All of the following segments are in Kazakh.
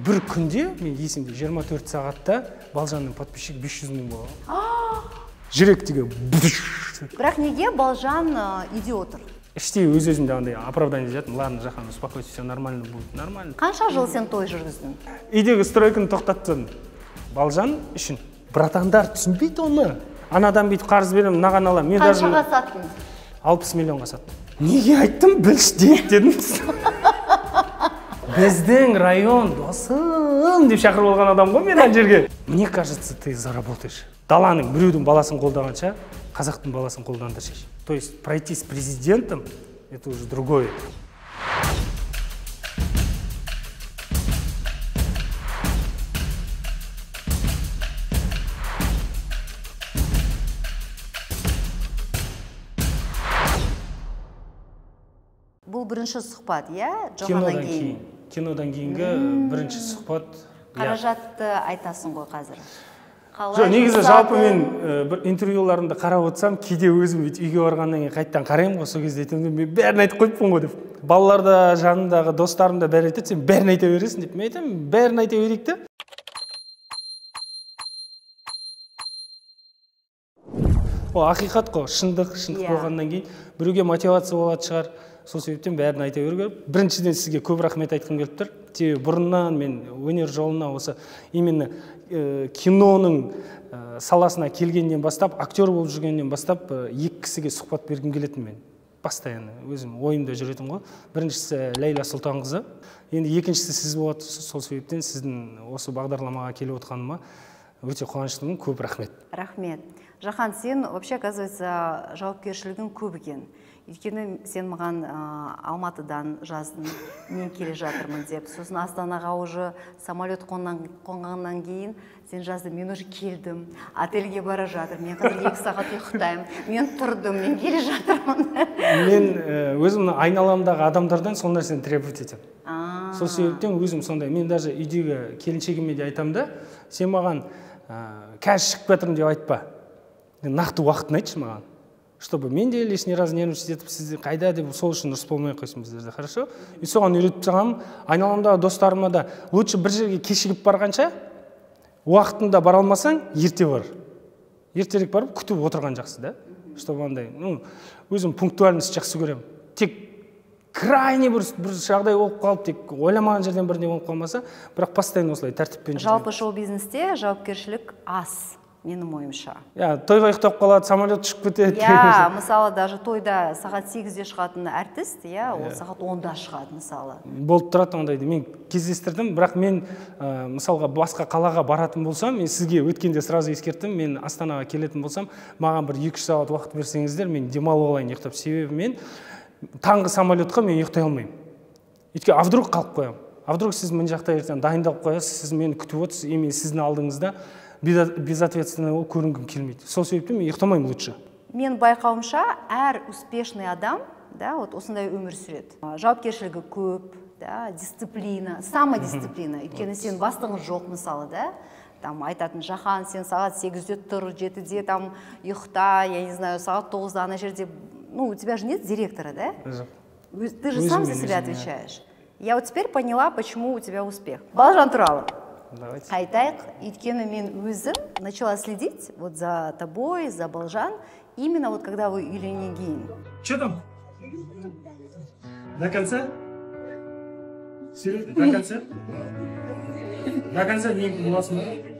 бір күнде мен есімде 24 сағатта Балжанның подписчигі 500 000 болады. Жүрек деген. Бірақ неге Балжан үйде отыр? Іштей өз-өзімде андай оправдание жаздым. Ладно, Жахан, успокойся, все нормально будет. Нормально. Қанша жыл сен той жүргіздің? Үйдегі стройканы тоқтаттым. Балжан үшін. Братандар түсінбейді оны. Анадан бүйтіп қарыз беремін, мынаған аламын. Қаншаға саттың? 60 миллионға саттым. Неге айттым? Білшдейік дедім. Біздің район досым деп шақырып алған адам ғой мен ана жерге. Мне кажется, ты заработаешь. Даланың біреудің баласын қолдағанша, қазақтың баласын қолдандыршы. То есть пройти с президентом – это уже другое. Бұл бірінші сұхбат, иә? Жоғаннан кейін. Кинодан кейінгі бірінші сұхбат. Қаражатты айтасың ғой қазір. Жоқ, негізі жалпы мен бір интервьюларымды қарап отырсам, кейде өзім үйге барғаннан кейін қайттан қараймын ғой, сол кезде айтамын, мен бәрін айтып қойыппын ғой деп. Балаларда, жанындағы достарым да бәрін айтады, сен бәрін айта бересің деп. Мен айтамын, бәрін айта берейік те. Ол ақиқат қой, шындық болғаннан кейін біреуге мотивация болады шығар. Сол себептен бәрін айта беру керек. Біріншіден сізге көп рахмет айтқым келіп тұр. Себебі бұрыннан мен өнер жолына осы именно киноның саласына келгеннен бастап, актер болып жүргеннен бастап, екі кісіге сұхбат бергім келетін мен. Постоянно өзім ойымда жүретін ғой. Біріншісі Лейла Сұлтанқызы, енді екіншісі сіз болады. Сол себептен сіздің осы бағдарламаға келіп отқаныма өте қуаныштымын. Көп рахмет. Рахмет. Жахан, сен вообще, оказывается, жауапкершілігің көп екен. Өйткені сен маған Алматыдан жаздың, мен келе жатырмын деп. Сосын Астанаға уже самолет қонғаннан кейін сен жаздың, мен уже келдім, отельге бара жатыр, мен қазір 2 сағат ұйықтаймын, мен тұрдым, мен келе жатырмын. Мен өзім айналамдағы адамдардан сол нәрсені требовать етемін. Сол себептен өзім сондай. Мен даже үйдегі келіншегіме де айтамын да, сен маған қазір шығып жатырмын деп айтпа. Нақты уақытын айтшы маған. Чтобы мен де лишний раз нервничать етіп, сізді қайда деп сол үшін ұрыс болмай қойсын біздерде, хорошо? И соған үйретіп тұрғаным, айналамдағы достарыма да лучше бір жерге кешігіп барғанша, уақытында бара алмасаң, ерте бар. Ертерек барып күтіп отырған жақсы, да? Чтобы андай, өзім пунктуальность жақсы көремін. Тек крайне бір жағдай болып қалып, тек ойламаған жерден бірдеңе болып қалмаса, бірақ постоянно осылай тәртіппен жүрген. Жалпы шоу-бизнесте жауапкершілік аз. Менің ойымша. Тойға ұйықтап қалады, самолет ұшып кетеді. Мысалы, даже тойда сағат 8-де шығатын артист, ол сағат 10-да шығады, мысалы. Болып тұрады ондайды. Мен кездестірдім, бірақ мен мысалға басқа қалаға баратын болсам, мен сізге өткенде сразу ескерттім, мен Астанаға келетін болсам, маған бір 2-3 сағат уақыт берсеңіздер, мен демалып алайын ұйықтап. Себебі мен таңғы самолетқа мен ұйықтай алмаймын. Өйткені вдруг қалып қоямын. Вдруг сіз мына жақта ертең дайындалып қоясыз, сіз мені күтіп отырсыз, мен сіздің алдыңызда безответственно көрінгім келмейді. Сол себептен мен ұйықтамаймын лучше. Мен байқауымша, әр успешный адам, осындай өмір сүреді. Жауапкершілігі көп, дисциплина, самодисциплина. Өйткені сен бастығың жоқ, мысалы, айтатын, Жахан, сен сағат 8-де тұр, 7-де ұйықта, я не знаю, сағат 9-да ана жерде, у тебя же нет директора, да? Ты же сам за себя отвечаешь. Я вот теперь поняла, почему у тебя успех. Балжан туралы. Айтайық, өйткені мен өзім начала следить за тобой, за Балжан, именно когда вы үйленгеннен кейін. Что там? До конца? Серьезно? До конца? До конца не боласың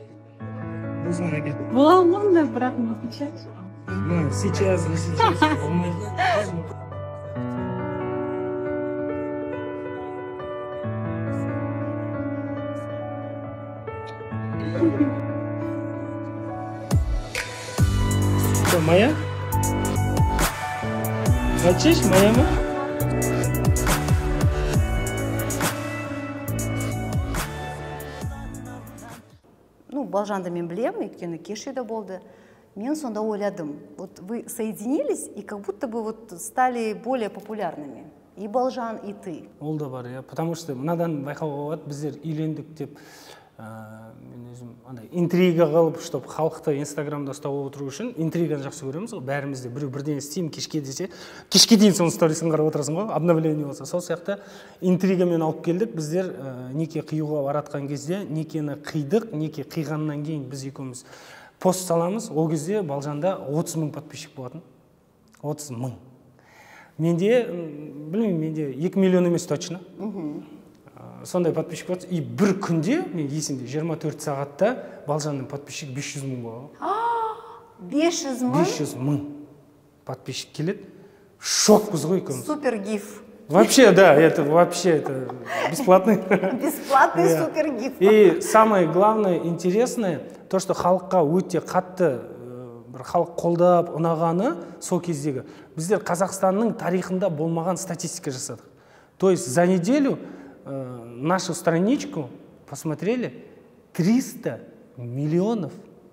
ба? Боламын да, бірақ не сейчас. Сейчас, не сейчас. Что, моя? Хочешь, моя ма? Балжанды мен білем, өйткені кешеде болды. Мен сонда ойладым, вы соединились и как будто бы стали более популярными. И Балжан, и ты. Ол да бар, потому что мынадан байқауға болады, біздер үйлендік деп мен өзім андай интрига қылып, чтобы халықты инстаграмда ұстап отыру үшін интриганы жақсы көреміз ғой. Бәріміз де біреу бірден істеймін кешке десе, кешке дейін соның сторисін қарап отырасың ғой, обновление болса. Сол сияқты интригамен алып келдік. Біздер неке қиюға баратқан кезде некені қидық, неке қиғаннан кейін біз екеуміз пост саламыз. Ол кезде Балжанда 30 мың подписчик болатын. 30 мың. Менде, білмеймін, менде 2 миллион емес точно. Сондай подписчик болады. И бір күнде, мен есімде, 24 сағатта Балжанның подписчик 500 мың болады. 500 мың? 500 мың подписчик келеді. Шокпыз ғой екеуміз. Супер гиф. Вообще, да, это вообще бесплатный. Бесплатный супер гиф. И самое главное, интересное, то, что халыққа өте қатты халық қолдап, ұнағаны сол кездегі. Біздер Қазақстанның тарихында болмаған статистика жасадық. То есть за неделю нашу страничку посмотрели 300 миллионов.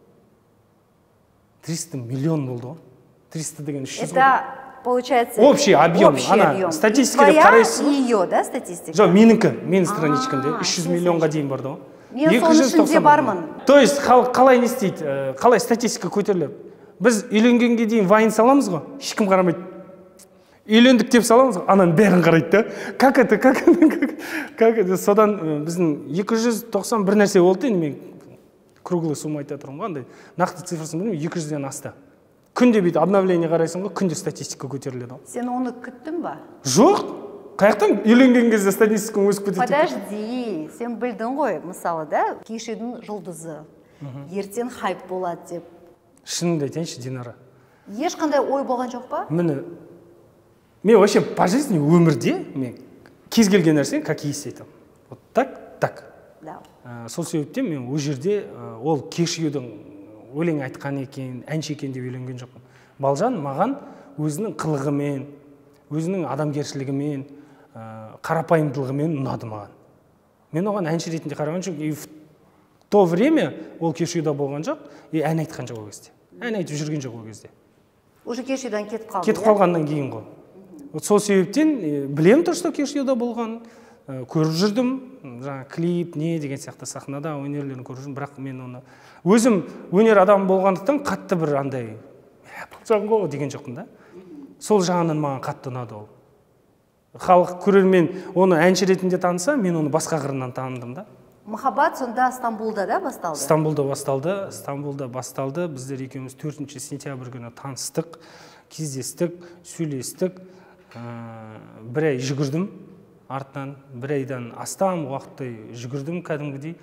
300 миллион болды. 300 деген 300. Это получается общий объем. Объем. Статистика Твоя и ее, да, статистика? Жоқ, менің страничкамда 300 миллионға дейін барды ғой. Мен соның ішінде бармын. То есть халық қалай не істейді, қалай статистика көтеріледі. Біз үйленгенге дейін вайн саламыз ғой, ешкім қарамайды. Үйлендік деп саламыз ғой, ананың бәрін қарайды да. Как это? Содан біздің 291 нәрсе болды, енді мен круглый сумма айта тұрмын ғой, андай нақты цифрасын білмеймін, 200-ден асты. Күнде бейді обновление қарайсың ғой, күнде статистика көтеріледі. Сен оны күттің ба? Жоқ. Қаяқтан үйленген кезде статистикаң өсіп кетеді? Подожди, сен білдің ғой, мысалы да, кешедің жұлдызы, ертең хайп болады деп. Шынымды айтайыншы, Динара. Ешқандай ой болған жоқ па? Мен вообще по жизни өмірде мен кез келген нәрсе как есть айтамын. Вот так. Да. Сол себептен мен ол жерде ол кешьюдің өлең айтқан екен, әнші екен деп үйленген жоқпын. Балжан маған өзінің қылығымен, өзінің адамгершілігімен, қарапайымдылығымен ұнады маған. Мен оған әнші ретінде қараған жоқ. И в то время ол кешьюда болған жоқ, и ән айтқан жоқ ол кезде. Ән айтып жүрген жоқ ол кезде. Уже кешьюдан кетіп қалды. Кетіп қалғаннан кейін ғой. Вот сол себептен білем то, что кешьюда болған, көріп жүрдім, жаңа клип, не деген сияқты сахнада өнерлерін көріп жүрдім, бірақ мен оны өзім өнер адамы болғандықтан қатты бір андай Балжан деген жоқпын да. Сол жағынан маған қатты ұнады ол. Халық көрермен оны әнші ретінде таныса, мен оны басқа қырынан таныдым да. Махаббат сонда Стамбулда да басталды? Стамбулда басталды. Біздер екеуміз 4 сентябрь күні таныстық, кездестік, сөйлестік. Бір ай жүгірдім артынан, бір айдан астам уақыттай жүгірдім кәдімгідей.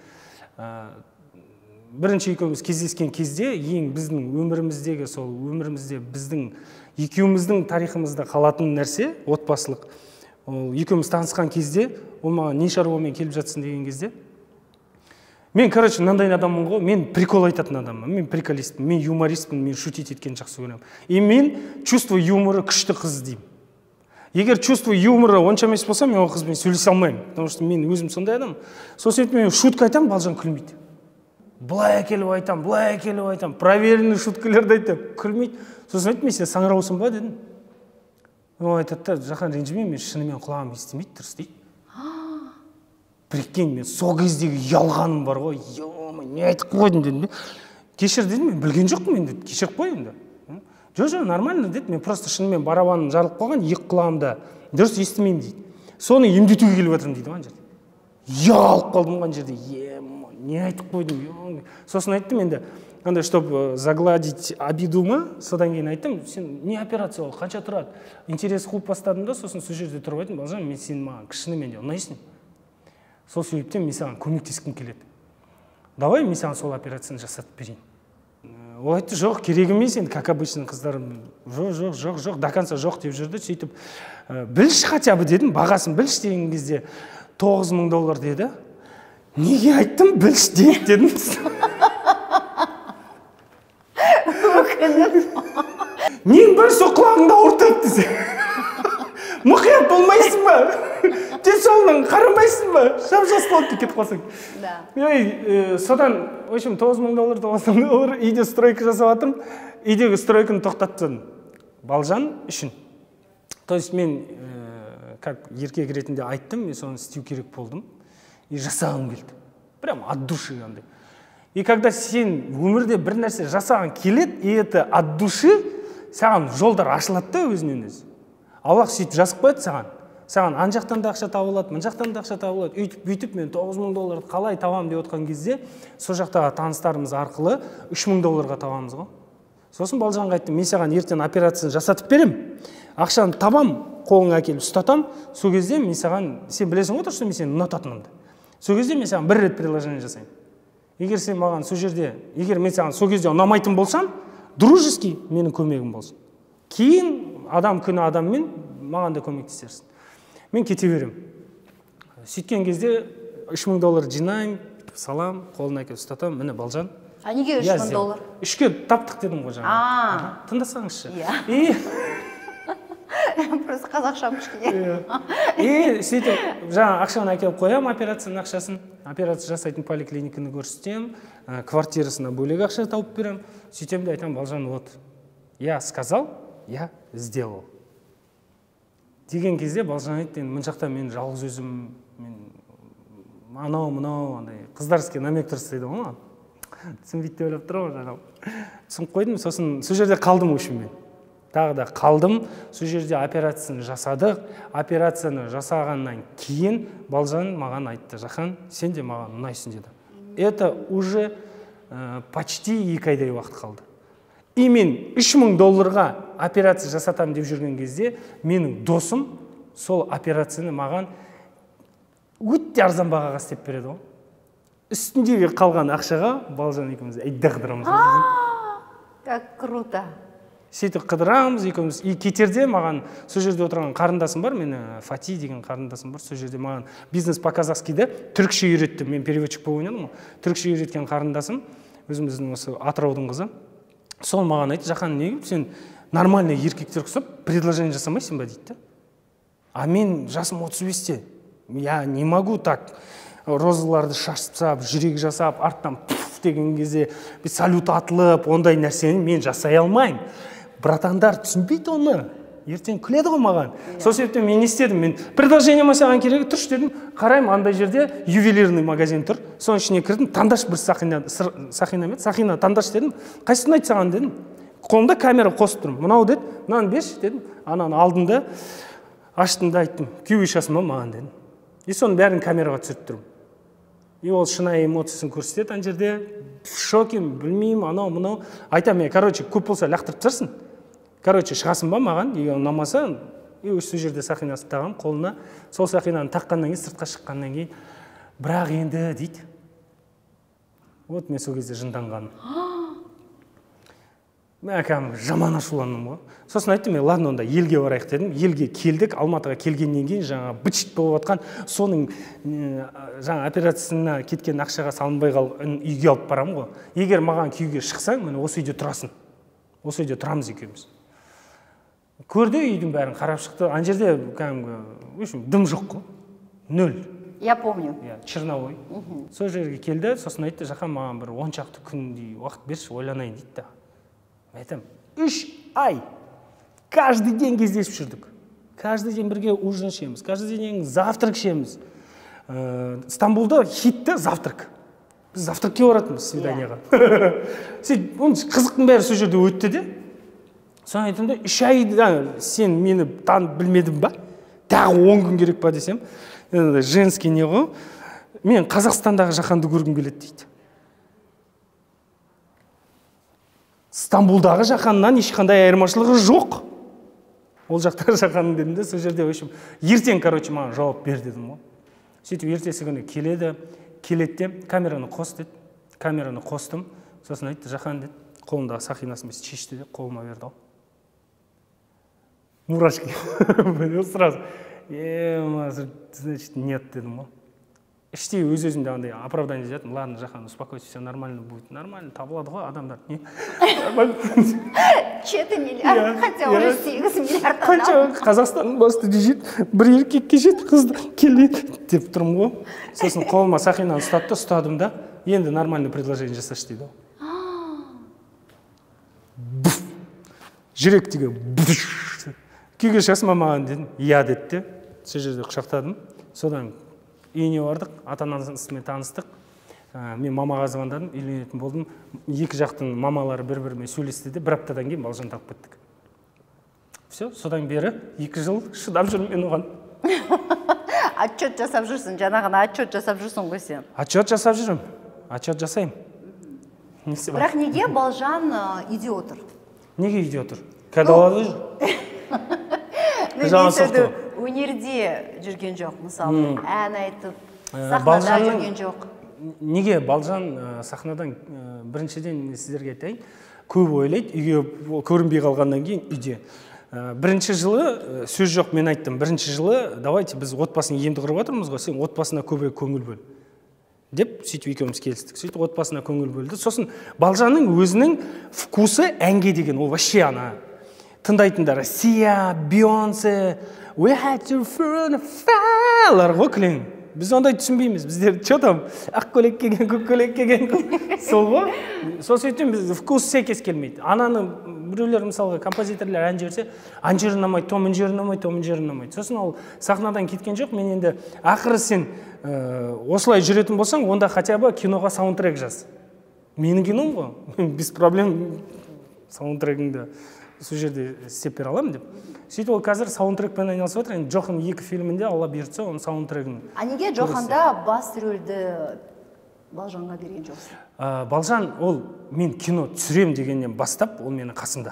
Бірінші екеуміз кездескен кезде ең біздің өміріміздегі, сол өмірімізде біздің екеуміздің тарихымызда қалатын нәрсе отбасылық. Ол екеуміз танысқан кезде, ол маған не шаруамен келіп жатсың деген кезде, мен, короче, мынандай адаммын ғой, мен прикол айтатын адаммын, мен приколистпін, мен юмористпін, мен шутить еткен жақсы көремін. И мен чувство юмора күшті қыз іздеймін. Егер чувство юмора онша емес болса, мен ол қызбен сөйлесе алмаймын, потому что мен өзім сондай адам. Сол себептен мен шутка айтамын, Балжан күлмейді. Былай келіп айтам, проверенный шуткалерді айтам, күлмейді. Сосын айтты, мен сен саңыраусың ба дедім. Ол айтады да, жақан ренжіме, мен шынымен құлағым естімейді, дұрыс дейді. Прикинь, мен сол кездегі ұялғаным бар ғой, не айтып қойдың дедім. Кешір дедім, мен білген жоқпын мен деді, кешіріп қой енді. Жоқ, нормально деді, мен просто шынымен барабаным жарылып қойған, екі құлағымда дұрыс естімеймін дейді. Соны емдетуге келіп жатырмын дейді оған жерде. Ұялып қалдым оған жерде, не айтып қойдым. Сосын айттым енді, андай, чтобы загладить обидума, содан кейін айттым, сен не операция ол, қанша тұрады? Интерес қуып бастадым да, сосын сол жерде тұрып айттым, Балжан, мен сен маған кішінімен де ұнайсың. Сол себептен мен саған көмектескім келеді. Давай мен саған сол операцияны жасатып берейін. Ол айтты, жоқ, керек емес енді, как обычно қыздарым. Жоқ, до конца жоқ деп жүрді. Сөйтіп, білші хотя бы дедім, бағасын білші деген кезде $9,000 деді. Неге айттым, білші дейік дедім. Нең бір сол құлағыңда ауыртады десе. Мұқият болмайсың ба? Денсаулығыңа қарамайсың ба? Жап-жас болып кетіп қалсаң. Содан, в общем, $9,000, үйде стройка жасап жатырмын. Үйдегі стройканы тоқтаттым Балжан үшін. То есть мен, как еркек ретінде айттым, мен соны істеу керек болдым. И жасағым келді. прям от души андай. И когда сен өмірде бір нәрсе жасаған келеді, и это от души, саған жолдар ашылады да өзінен өзі. Аллах сөйтіп жазып қояды саған. Саған ан жақтан да ақша табылады, мына жақтан да ақша табылады. Үйтіп, бүйтіп мен $9,000 қалай табамын деп отқан кезде, сол жақтағы таныстарымыз арқылы $3,000 табамыз ғой. Сосын Балжанға айттым, мен саған ертең операцияны жасатып берем, ақшаны табам, қолыңа әкеліп ұстатам, сол кезде мен саған, сен білесің ғой, что мен сені ұнататынымды. Сол кезде мен саған бір рет приложение жасаймын. Егер сен маған сол жерде, егер мен саған сол кезде ұнамайтын болсам, дружеский менің көмегім болсын. Кейін адам күні адаммен маған да көмектесерсің. Мен кете берем. Сөйткен кезде $3,000 жинаймын, салам, қолына әкеліп ұстатам, міне Балжан. А неге $3,000? Үшке таптық дедім ғой жаңа. Тыңдасаңызшы. Просто қазақшам кішкене. И сөйтіп жаңа ақшаны әкеліп қоям, операцияның ақшасын, операция жасайтын поликлиниканы көрсетем, квартирасына бөлек ақша тауып берем. Сөйтем де айтам, Балжан, вот, я сказал, я сделал. Деген кезде Балжан айтты, мына жақта мен жалғыз өзім, мен анау, андай қыздарский намек тастайды ғой маған. Түсінбейді деп ойлап тұр ғой жаңа. Түсініп қойдым, сосын сол жерде қалдым өшім мен. Тағы да қалдым, сол жерде операцияны жасадық. Операцияны жасағаннан кейін Балжан маған айтты, Жахан, сен де маған ұнайсың деді. Это уже почти 2 айдай уақыт қалды. И мен $3,000 операция жасатам деп жүрген кезде, менің досым сол операцияны маған өте арзан бағаға істеп береді ғой. Үстіндегі қалған ақшаға Балжан екеуміз әйді қыдырамыз. Как круто. Сөйтіп қыдырамыз екеуміз. И кетерде маған сол жерде отырған қарындасым бар, мені Фати деген қарындасым бар. Сол жерде маған бизнес по-казахскийді түрікше үйретті. Мен переводчик болып ойнадым ғой. Түрікше үйреткен қарындасым, өзіміздің осы Атыраудың қызы. Сол маған айтты, Жахан, неге сен нормальный еркектер құсап предложение жасамайсың ба дейді. А мен жасым 35-те. Я не могу так розаларды шашып, жүрек жасап, арттан пуф деген кезде салют атылып, ондай нәрсені мен жасай алмаймын. Братандар түсінбейді оны. Ертең күледі ғой маған. Сол себептен мен не істедім? Мен предложение саған керек, тұршы дедім. Қараймын, андай жерде ювелирный магазин тұр. Соның ішіне кірдім, тандаш бір сақина тандаш дедім. Қайсысын айтты саған дедім. Қолымда камера қосып тұрмын. Мынау деді, мынаны берші дедім. Ананы алдым да, аштым да айттым. Күйеуге шашасың ба маған дедім. И соның бәрін камераға түсіріп тұрмын. И ол шынайы эмоциясын көрсетеді ана жерде. В шоке, білмеймін, анау, мынау. Айтам, короче, көп болса лақтырып тастарсың. Короче, шығасың ба маған, егер ұнамаса, сол жерде сақинасын тағам, қолына. Сол сақинаны таққаннан кейін, сыртқа шыққаннан кейін, бірақ енді дейді. Вот мен сол кезде жынданғаным. Мен әкем жаман ашуландым ғой. Сосын айттым, ладно, онда елге барайық дедім. Елге келдік, Алматыға келгеннен кейін жаңа бычыт болып жатқан, соның жаңа операциясына кеткен ақшаға салынбай қалып үйге алып барам ғой. Егер маған күйге шықсаң, міне осы үйде тұрасың. Осы үйде тұрамыз екеуміз. Көрді үйдің бәрін қарап шықты. Ана жерде кәдімгі дым жоқ қой. 0. Я помню. Черновой. Сол жерге келді, сосын айтты, Жахан, маған бір 10 шақты күндей уақыт берші, ойланайын дейді. Айтам, 3 ай. Каждый день кездесіп жүрдік. Каждый день бірге ужин ішеміз. Каждый день завтрак ішеміз. Стамбулда хитті завтрак. Біз завтракке баратынбыз свиданияға. Қызықтың бәрі сол жерде өтті де. Соң айтымда, 3 айда сен мені білмедің ба? Тағы 10 күн керек па десем. Женский не ғой. Мен Қазақстандағы Жаханды көргім келеді дейді. Стамбулдағы Жаханнан ешқандай айырмашылығы жоқ. Ол жақтағы Жаханның дедім де, сол жерде ертең, короче, маған жауап бер дедім ғой. Сөйтіп ертесі күні келеді де, камераны қос деді. Камераны қостым. Сосын айтты, Жахан деді, қолымдағы сақинасын шешті де, қолыма берді. Мурашки. Сразу. Значит, нет дедім ғой. Іштей өз-өзімде андай оправдание жазатын, ладно, Жахан, успокойся, все нормально будет. Нормально, табылады ғой адамдар. 4 миллиард, хотя уже 8 миллиард. Қанша Қазақстанның басты дежет, бір еркекке жет, қызды келеді деп тұрмын ғой. Сосын қолыма сақинаны ұстадым да, енді нормальный предложение жасашы дейді. Жүрек деген күйге шашма маған дедім. Я деді де, сол жерде құшақтадым. Содан үйіне бардық, ата-анасымен таныстық. Мен мамаға звондадым, үйленетін болдым. Екі жақтың мамалары бір-бірімен сөйлесті де, бір аптадан кейін балжан тауып кеттік. Все, содан бері 2 жыл шыдап жүрмін мен оған. Отчет жасап жүрсің, жаңағына отчет жасап жүрсің ғой сен. Отчет жасап жүрмін, отчет жасаймын. Бірақ неге балжан үйде отыр? Неге үйде отыр? Кәдалады жүр. Өнерде жүрген жоқ, мысалы, ән айтып, сахнада жүрген жоқ. Неге балжан сахнадан біріншіден сіздерге айтайын, көп ойлайды, үйге көрінбей қалғаннан кейін үйде. Бірінші жылы сөз жоқ, мен айттым, бірінші жылы давайте біз отбасын енді құрып отырмыз ғой, сен отбасына көбірек көңіл бөл деп сөйтіп екеуміз келістік. Сөйтіп отбасына көңіл бөлді. Сосын балжанның өзінің вкусы әнге деген, ол вообще ана тыңдайтындар Сия, Бейонсе, we had to run a fire ғой кілең. Біз ондай түсінбейміз. Біздер что там ақ көйлек киген, көк көйлек киген сол ғой. Сол сөйтіп біз вкус сәйкес келмейді. Ананы біреулер мысалға композиторлар ән жіберсе, ана жері ұнамайды, то мына жері ұнамайды, то мына жері ұнамайды. Сосын ол сахнадан кеткен жоқ. Мен енді ақыры сен осылай жүретін болсаң, онда хотя бы киноға саундтрек жаз. Менің кином ғой. Без проблем саундтрегіңді сол жерде істеп бере аламын деп. Сөйтіп ол қазір саундтрекпен айналысып отыр. Енді Джохан 2 фильмінде Алла бұйыртса, оның саундтрегін. А неге Джоханда бас рөлді Балжанға берген жоқсың? Балжан ол мен кино түсірем дегеннен бастап, ол менің қасымда.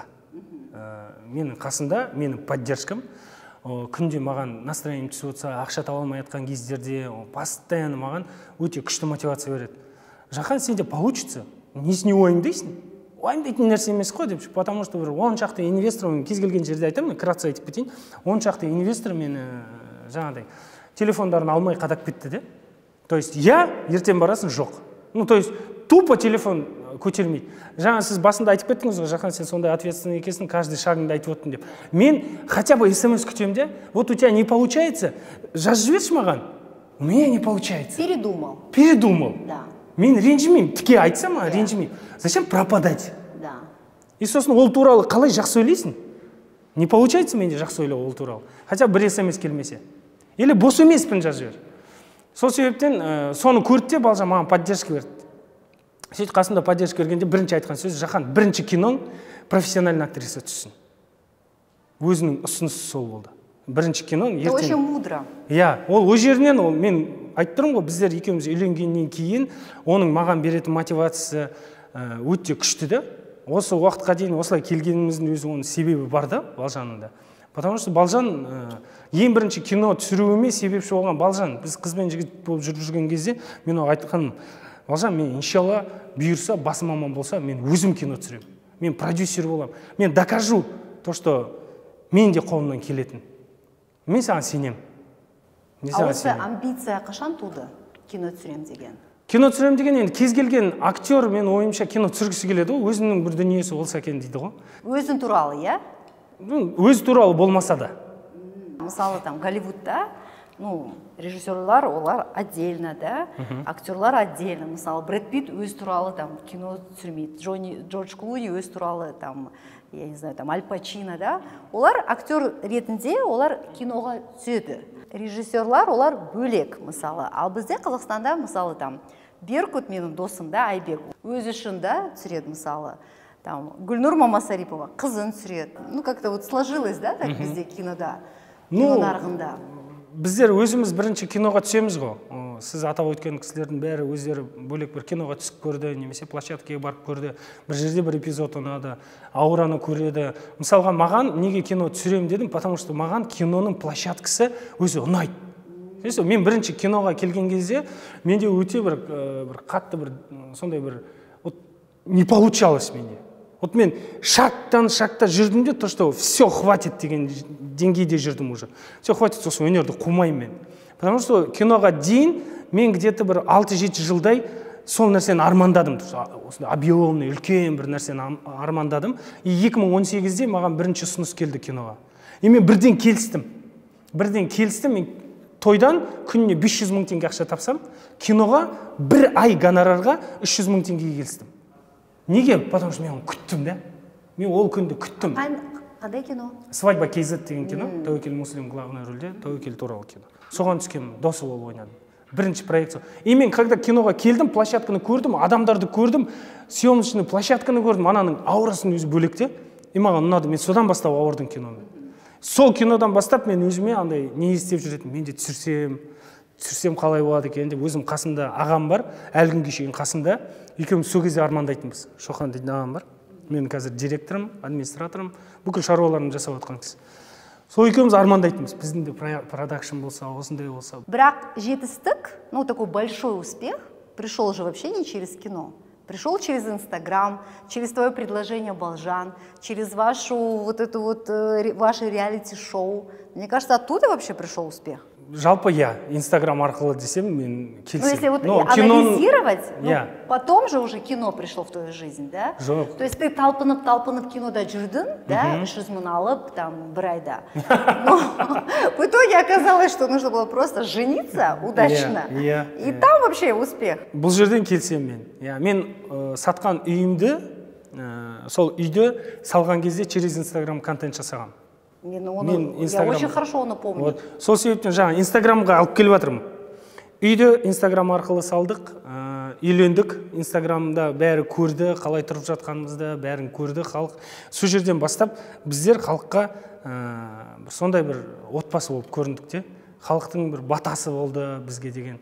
Менің қасымда, менің поддержкам. Күнде маған настроением түсіп отса, ақша таба алмай жатқан кездерде, постоянно маған өте күшті мотивация береді. Жақан, сенде получится, несіне уайымдайсың? Уайымдайтын нәрсе емес қой деп, потому что бір 10 шақты инвестор, кез келген жерде айтамын, кратко айтып кетейін, 10 шақты инвестор мені жаңағыдай телефондарын алмай қадап кетті де. То есть я ертең барасың жоқ. Ну то есть тупо телефон көтермейді. Жаңа сіз басында айтып кеттіңіз ғой, Жақан, сен сондай ответственный екенсің, каждый шагыңды айтып отырдың деп. Мен хотя бы смс күтемін де, вот у тебя не получается, жазып жіберші маған. У меня не получается. Передумал. Передумал. Да. Мен ренжімеймін, тіке айтсам, ренжімеймін. Зачем пропадать? Да. И сосын ол туралы қалай жақсы ойлайсың? Не получается менде жақсы ойлау ол туралы. Хотя бір смс келмесе. Или бос емеспін жазып жібер. Сол себептен соны көрді де Балжан маған поддержка берді. Сөйтіп қасымда поддержка бергенде бірінші айтқан сөз, Жақан, бірінші киноң профессиональный актриса түссін. Өзінің ұсынысы сол болды. Бірінші киноң ертең. Очень мудро. Иә, ол жерінен ол мен айтып тұрмын ғой, біздер екеуміз үйленгеннен кейін оның маған беретін мотивациясы өте күшті де. Осы уақытқа дейін осылай келгеніміздің өзі оның себебі бар да, Балжанның да. Потому что Балжан ең бірінші кино түсіруіме себепші болған Балжан. Біз қыз бен жігіт болып жүріп жүрген кезде мен оған айтқаным, Балжан, мен иншалла бұйырса, басым аман болса, мен өзім кино түсіремін. Мен продюсер боламын. Мен докажу то, что мен де қолымнан келетін. Мен саған сенемін. Осы амбиция қашан туды кино түсірем деген? Кино түсірем деген енді кез келген актер мен ойымша кино түсіргісі келеді ғой, өзінің бір дүниесі болса екен дейді ғой. Өзің туралы, иә? Өз туралы болмаса да. Мысалы, там Голливудта, режиссерлар олар отдельно, да, актерлар отдельно. Мысалы, Брэд Питт өз туралы там кино түсірмейді, Джордж Клуни өз туралы там, я не знаю, там Аль Пачино, да. Олар актер ретінде, олар киноға түседі. Режиссерлар олар бөлек, мысалы. Ал бізде Қазақстанда, мысалы, там Беркут менің досым да, Айбек, өзі үшін да түсіреді, мысалы. Там Гүлнұр Мамасарипова қызын түсіреді. Как-то вот сложилось, да, так бізде кинода, кино нарығында. Біздер өзіміз бірінші киноға түсеміз ғой. Сіз атап өткен кісілердің бәрі өздері бөлек бір киноға түсіп көрді, немесе площадкаға барып көрді, бір жерде бір эпизод ұнады, аураны көреді. Мысалға, маған неге кино түсірем дедім, потому что маған киноның площадкасы өзі ұнайды. Мен бірінші киноға келген кезде менде өте бір қатты бір сондай бір не получалось менде. Вот мен шақта жүрдім де, то, что все хватит деген деңгейде жүрдім уже. Все хватит, сосын өнерді қумайым мен. Потому что киноға дейін мен где-то бір 6-7 жылдай сол нәрсені армандадым. Объемный, үлкен бір нәрсені армандадым. И 2018-де маған бірінші ұсыныс келді киноға. И мен бірден келістім. Мен тойдан күніне 500 мың теңге ақша тапсам, киноға бір ай гонорарға 300 мың теңгеге келістім. Неге? Потому что мен оны күттім, да? Мен ол күнді күттім. Қандай кино? Свадьба KZ деген кино. Тәуекел Муслим главный рөлде, Тәуекел туралы кино. Соған түскен досы болып ойнадым. Бірінші проекция. И мен когда киноға келдім, площадканы көрдім, адамдарды көрдім, съемочный площадканы көрдім, ананың аурасын өзі бөлекте. И маған ұнады, мен содан бастап ауырдым киномен. Сол кинодан бастап мен өзіме андай не істеп жүретін, мен де түсірсем қалай болады екен деп, өзім қасымда ағам бар, әлі күнге шейін қасымда. Екеуміз сол кезде армандайтынбыз. Шоқан дейтін ағам бар. Мен қазір директорым, администраторым, бүкіл шаруаларымды жасап отқан кісі. Сол екеуміз армандайтынбыз, біздің де продакшн болса, осындай болса. Бірақ жетістік, ну такой большой успех, пришел же вообще не через кино. Пришел через Инстаграм, через твое предложение Балжан, через вашу вот эту вот ваше реалити-шоу. Мне кажется, оттуда вообще пришел успех. Жалпы я Инстаграм арқылы десем, мен келсем. Ну, если вот анализировать, потом же уже кино пришло в твою жизнь, да? Жоқ. То есть ты талпынып кинода жүрдің, да, 300 мың алып, там, бір айда. Но в итоге оказалось, что нужно было просто жениться удачно. И там вообще успех. Бұл жерден келсем мен. Мен сатқан үйімді, сол үйді салған кезде через Инстаграм контент жасағам. Я очень хорошо оны помню. Сол себептен жаңа Инстаграмға алып келіп жатырмын. Үйді Инстаграм арқылы салдық, үйлендік, Инстаграмда бәрі көрді, қалай тұрып жатқанымызды, бәрін көрді халық. Сол жерден бастап біздер халыққа сондай бір отбасы болып көріндік те. Халықтың бір батасы болды бізге деген.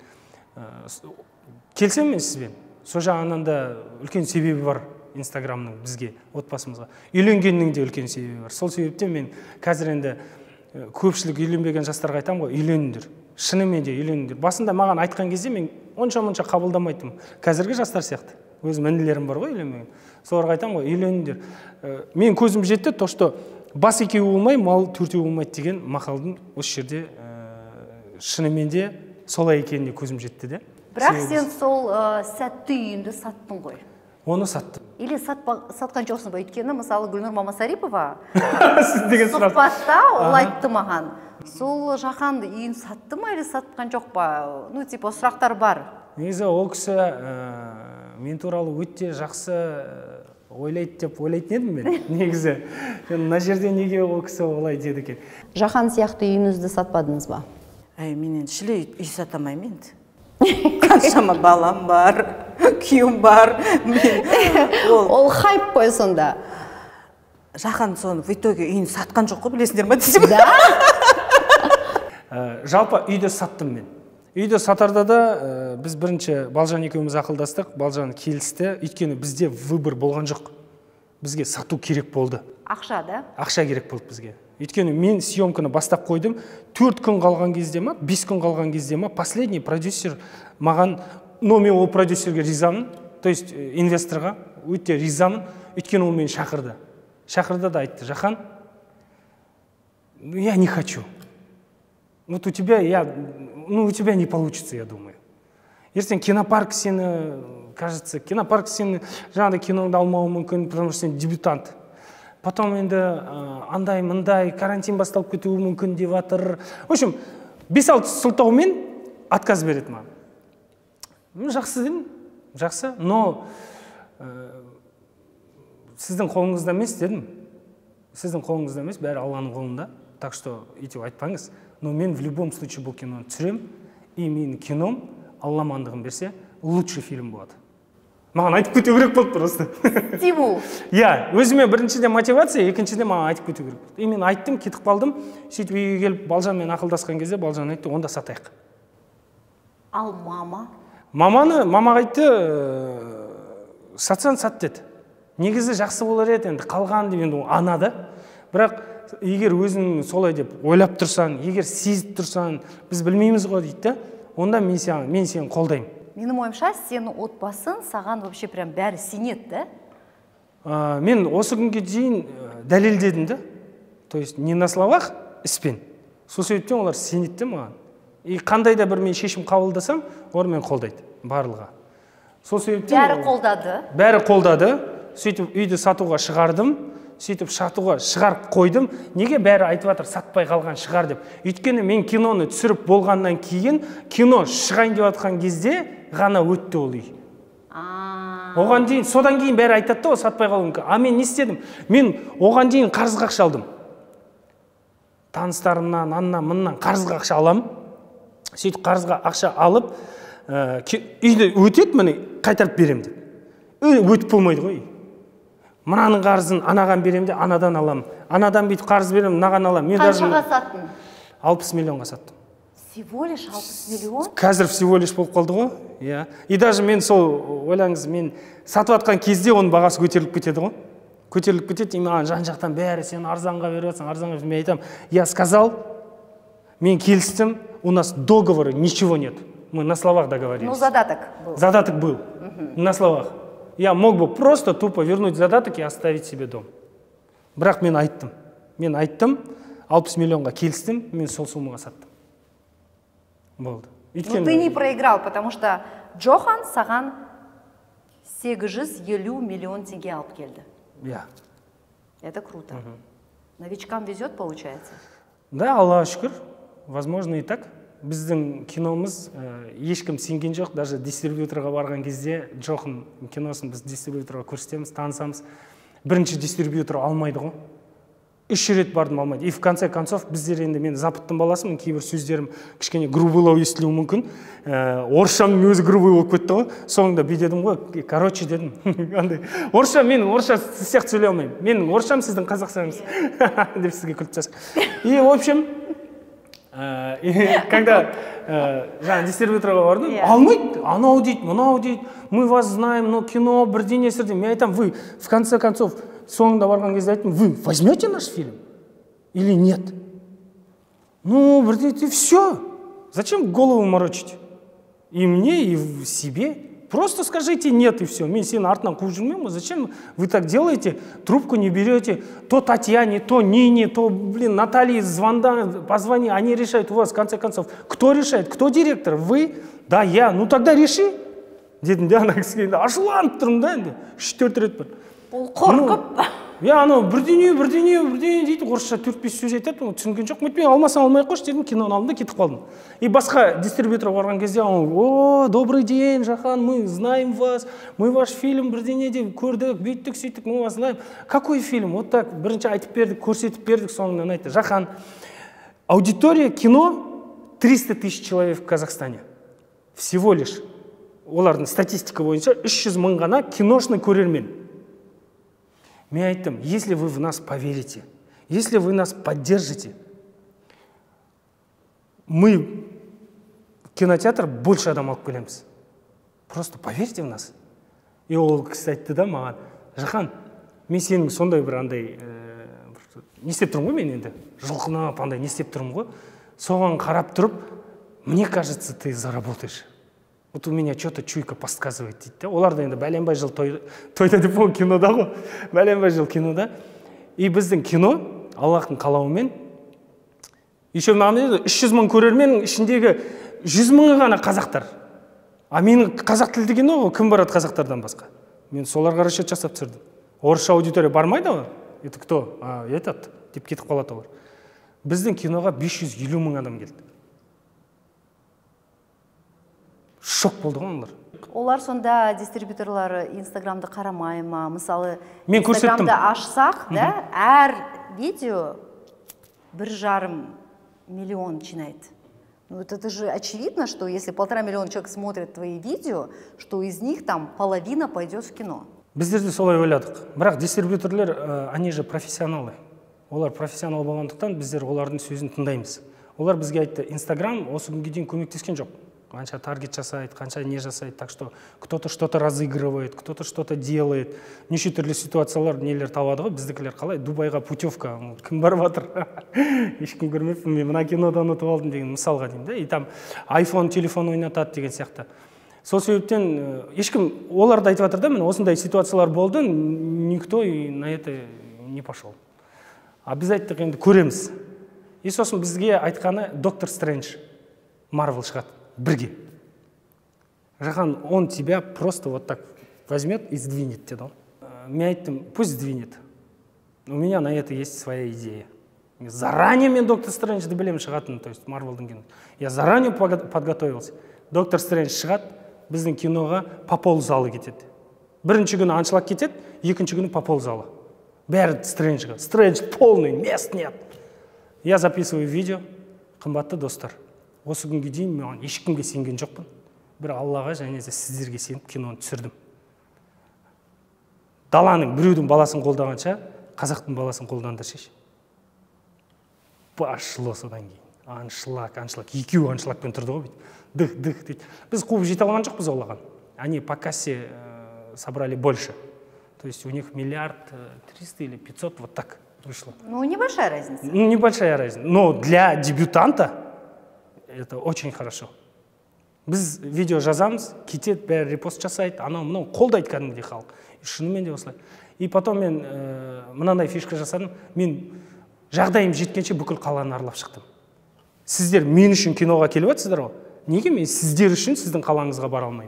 Келсем мен сізбен. Сол жағынан да үлкен себебі бар. Инстаграмның бізге, отбасымызға. Үйленгеннің де үлкен себебі бар. Сол себептен мен қазір енді көпшілік үйленбеген жастарға айтам ғой, үйленіңдер. Шынымен де үйленіңдер. Басында маған айтқан кезде мен онша қабылдамайтым. Қазіргі жастар сияқты. Өзім інілерім бар ғой, үйленбеген. Соларға айтам ғой, үйленіңдер. Мен көзім жетті, то что бас екеуі болмай, мал төртеу болмайды деген мақалдың осы жерде шынымен де солай екеніне көзім жетті де. Бірақ сен сол сәтті үйінді саттың ғой. Оны саттым. Или сатқан жоқсың ба? Өйткені, мысалы, Гүлнұр Мамасарипова сұхбатта ол айтты маған. Сол Жахан үйін сатты ма, или сатқан жоқ па? Ну, типа, сұрақтар бар. Негізі, ол кісі мен туралы өте жақсы ойлайды деп ойлайтын едім мен. Негізі, мына жерде неге ол кісі олай деді екен. Жахан сияқты үйіңізді сатпадыңыз ба? Мен енді шілей үй сатамаймын енді. Қаншама балам бар, күйім бар. Ол хайп қой сонда. Жахан соны в итоге үйін сатқан жоқ қой, білесіңдер ма десем? Да? Жалпы үйді саттым мен. Үйді сатарда да біз бірінші Балжан екеуміз ақылдастық, Балжан келісті. Өйткені бізде выбор болған жоқ. Бізге сату керек болды. Ақша, да? Ақша керек болды бізге. Өйткені мен съемканы бастап қойдым, 4 күн қалған кезде ма, 5 күн қалған кезде ма, последний продюсер маған, мен ол продюсерге ризамын, то есть инвесторға өте ризамын, өйткені ол мені шақырды. Шақырды да айтты: Жахан, я не хочу. Вот у тебя не получится, я думаю. Ертең кинопарк сені, кажется, кинопарк сені жаңағыдай киноңды алмауы мүмкін, потому что сен дебютант. Потом енді андай-мындай карантин басталып кетуі мүмкін деп жатыр. В общем, 5-6 сылтаумен отказ береді маған. Жақсы дедім, жақсы, но сіздің қолыңызда емес дедім. Сіздің қолыңызда емес, бәрі Алланың қолында. Так что өйтіп айтпаңыз. Но мен в любом случае бұл киноны түсірем, и менің кином, Алла мандығын берсе, лучший фильм болады. Маған айтып кету керек болды просто. Стимул. Өзіме біріншіден мотивация, екіншіден маған айтып кету керек болды. И мен айттым, кетіп қалдым. Сөйтіп үйге келіп Балжанмен ақылдасқан кезде Балжан айтты: онда сатайық. Ал мама? Мама айтты: сатсан сат деді. Негізі жақсы болар еді, енді қалған деп, енді ана да. Бірақ егер өзің солай деп ойлап тұрсан, егер сезіп тұрсан, біз білмейміз ғой дейді, онда мен сені қолдаймын. Менің ойымша, сенің отбасың саған вообще прям бәрі сенет, да? Мен осы күнге дейін дәлелдедім да. То есть не на словах, іспен. Сол себептен олар сенет те маған. И қандай да бір мен шешім қабылдасам, олар мен қолдайды барлығы. Сол себептен бәрі қолдады. Бәрі қолдады. Сөйтіп үйді сатуға шығардым. Сөйтіп сатуға шығарып қойдым. Неге бәрі айтып жатыр сатпай қалған шығар деп? Өйткені мен киноны түсіріп болғаннан кейін, кино шығайын деп жатқан кезде ғана өтті ол үй. Оған дейін, содан кейін бәрі айтады да, сатпай қалуы мүмкін. Мен не істедім? Мен оған дейін қарызға ақша алдым. Таныстарымнан, аннан, мыннан қарызға ақша аламын. сөйтіп қарызға ақша алып үйде өтеді, міне қайтарып беремін деп. Өтіп болмайды ғой. Мынаның қарызын анаған беремін де, анадан аламын. Анадан бүйтіп қарыз беремін, мынаған аламын. Қаншаға саттың? 60 миллионға саттым. Всего лишь 60 миллион? Қазір всего лишь болып қалды ғой. Иә. И даже мен сол, ойлаңыз, мен сатып атқан кезде оның бағасы көтеріліп кетеді ғой. Көтеріліп кетеді, и маған жан-жақтан бәрі сен арзанға беріп жатсың, арзанға. Мен айтамын, я сказал, мен келістім, у нас договора ничего нет. Мы на словах договорились. Ну, задаток был. Задаток был. На словах. Я мог бы просто тупо вернуть задаток и оставить себе дом. Бірақ мен айттым. 60 миллионға келістім, мен сол суммаға саттым. Болды. Но ты не проиграл, потому что Джохан саған 850 миллион теңге алып келді. Иә. Это круто. Новичкам везет, получается? Да, Аллаға шүкір. Возможно, и так. Біздің киномыз ешкім сенген жоқ, даже дистрибьюторға барған кезде Джохан киносын біз дистрибьюторға көрсетеміз, танысамыз. Бірінші дистрибьютор алмайды ғой. 3 рет бардым, алмайды. И в конце концов біздер енді, мен запыттың баласымын, кейбір сөздерім кішкене грубылау естілуі мүмкін. Орысшамның өзі грубый болып кетті ғой. Соңында бүйдедім ғой, короче дедім. Орысша, мен орысша сияқты сөйлей алмаймын. Менің орысшам сіздің қазақшаңыз деп сізге күліп тастасам. И в общем, когда дистрибьюторға бардым, алмайды, анау дейді, мынау дейді, мы вас знаем, но кино бірдеңе сірден. Мен айтам, вы в конце концов соңында барған кезде айттым, вы возьмете наш фильм или нет? Ну, бірдеңе, все. Зачем голову морочить? И мне, и себе. Просто скажите нет, и все. Мен сені артынан қуып жүрмеймін. Зачем вы так делаете? Трубку не берете. То Татьяне, то Нине, то, Наталье позвони. Они решают у вас, в конце концов. Кто решает? Кто директор? Вы? Да, я. Ну, тогда реши. Дедім, ана кісіге ашуланып тұрмын да енді. 3-4 рет бір. Ол қорқып. Я анау бірдеңе дейді, орысша 4-5 сөз айтады, түсінген жоқ. Мен алмасам алмай қойшы дедім, киноны алдым да кетіп қалдым. И басқа дистрибьюторға барған кезде, о, добрый день, Жахан, мы знаем вас, мы ваш фильм бірдеңе деп көрдік, бүйттік, сөйттік, мы вас знаем. Какой фильм? Вот так, бірінші айтып бердік, көрсетіп бердік, соңынан айтты. Жахан, аудитория кино 300 тысяч человек в Казахстане. Всего лишь. Олардың статистика бойынша 300 мың ғана киношный көрермен. Мен айттым, если вы в нас поверите, если вы нас поддержите, мы в кинотеатр больше адам алып келеміз. Просто поверьте в нас. И ол кісі айтты да маған, Жахан, мен сенің сондай бір андай, не істеп тұрмын ғой мен енді, жылқынап андай не істеп тұрмын ғой, соған қарап тұрып, мне кажется, ты заработаешь. Вот у меня что-то чуйка подсказывает дейді. Оларда енді бәленбай жыл тойда деп ол кинода ғой. Бәленбай жыл кинода. И біздің кино, Аллахтың қалауымен, еще маған 300 мың көрерменнің ішіндегі 100 мыңы ғана қазақтар. А менің қазақ тілді кино ғой, кім барады қазақтардан басқа? Мен соларға расчет жасап түсірдім. Орысша аудитория бармайды ғой. Это кто? Этот деп кетіп қалады олар. Біздің киноға 550 мың адам келді. Шок болды ғой олар. Олар сонда дистрибьюторлар Инстаграмды қарамай ма? Мысалы, мен көрсеттім. Инстаграмды ашсақ, да, әр видео 1,5 миллион чинает. Ну, это же очевидно, что если 1,5 миллиона человек смотрит твои видео, что из них там половина пойдет в кино. Біздер де солай ойладық. Бірақ дистрибьюторлар, они же профессионалы. Олар профессионал болғандықтан біздер олардың сөзін тыңдаймыз. Олар бізге айтты, Инстаграм осы күнге дейін көмектескен жоқ. Қанша таргет жасайды, қанша не жасайды. Так что кто-то что-то разыгрывает, кто-то что-то делает. Неше түрлі ситуациялар нелер табады ғой. Біздікілер қалай? Дубайға путевка. Кім барып жатыр? Ешкім көрмеппін. Мен мына кинодан ұтып алдым деген мысалға деймін да. И там iPhone телефон ойнатады деген сияқты. Сол себептен ешкім оларды айтып жатыр да, міне осындай ситуациялар болды, никто и на это не пошел. А біз айттық енді көреміз. И сосын бізге айтқаны Доктор Стрэндж, Марвел шығады. Бірге. Жахан, он тебя просто вот так возьмет и сдвинет тебя. Мен айттым, пусть сдвинет. У меня на это есть своя идея. Заранее мен Доктор Стрэнджді білем шығатын, то есть Марвелдің кино. Я заранее подготовился. Доктор Стрэндж шығады, біздің киноға по пол залы кетеді. Бірінші күні аншлаг кетеді, екінші күні по пол залы. Бәрі Стрэнджға. Стрэндж полный, мест нет. Я записываю видео, қымбатты достар. осы күнге дейін мен ешкімге сенген жоқпын. Бір Аллаға және де сіздерге сеніп киноны түсірдім. Даланың біреудің баласын қолдағанша, қазақтың баласын қолдандыршы. Пошло содан кейін. Аншлаг. Екеуі аншлагпен тұрды ғой. Дых дейді. Біз қуып жете алған жоқпыз олаған. Они по кассе собрали больше. То есть у них 1 300 000 или 500 000, вот так вышло. Ну, небольшая разница. Ну, небольшая разница. Но для дебютанта это очень хорошо. Біз видео жазамыз, кетеді, бәрі репост жасайды, анау қолдайды кәдімгідей халық. Шынымен де осылай. И потом мен мынандай фишка жасадым. Мен жағдайым жеткенше бүкіл қаланы аралап шықтым. Сіздер мен үшін киноға келіп жатсыздар ғой. Неге мен сіздер үшін сіздің қалаңызға бара алмаймын?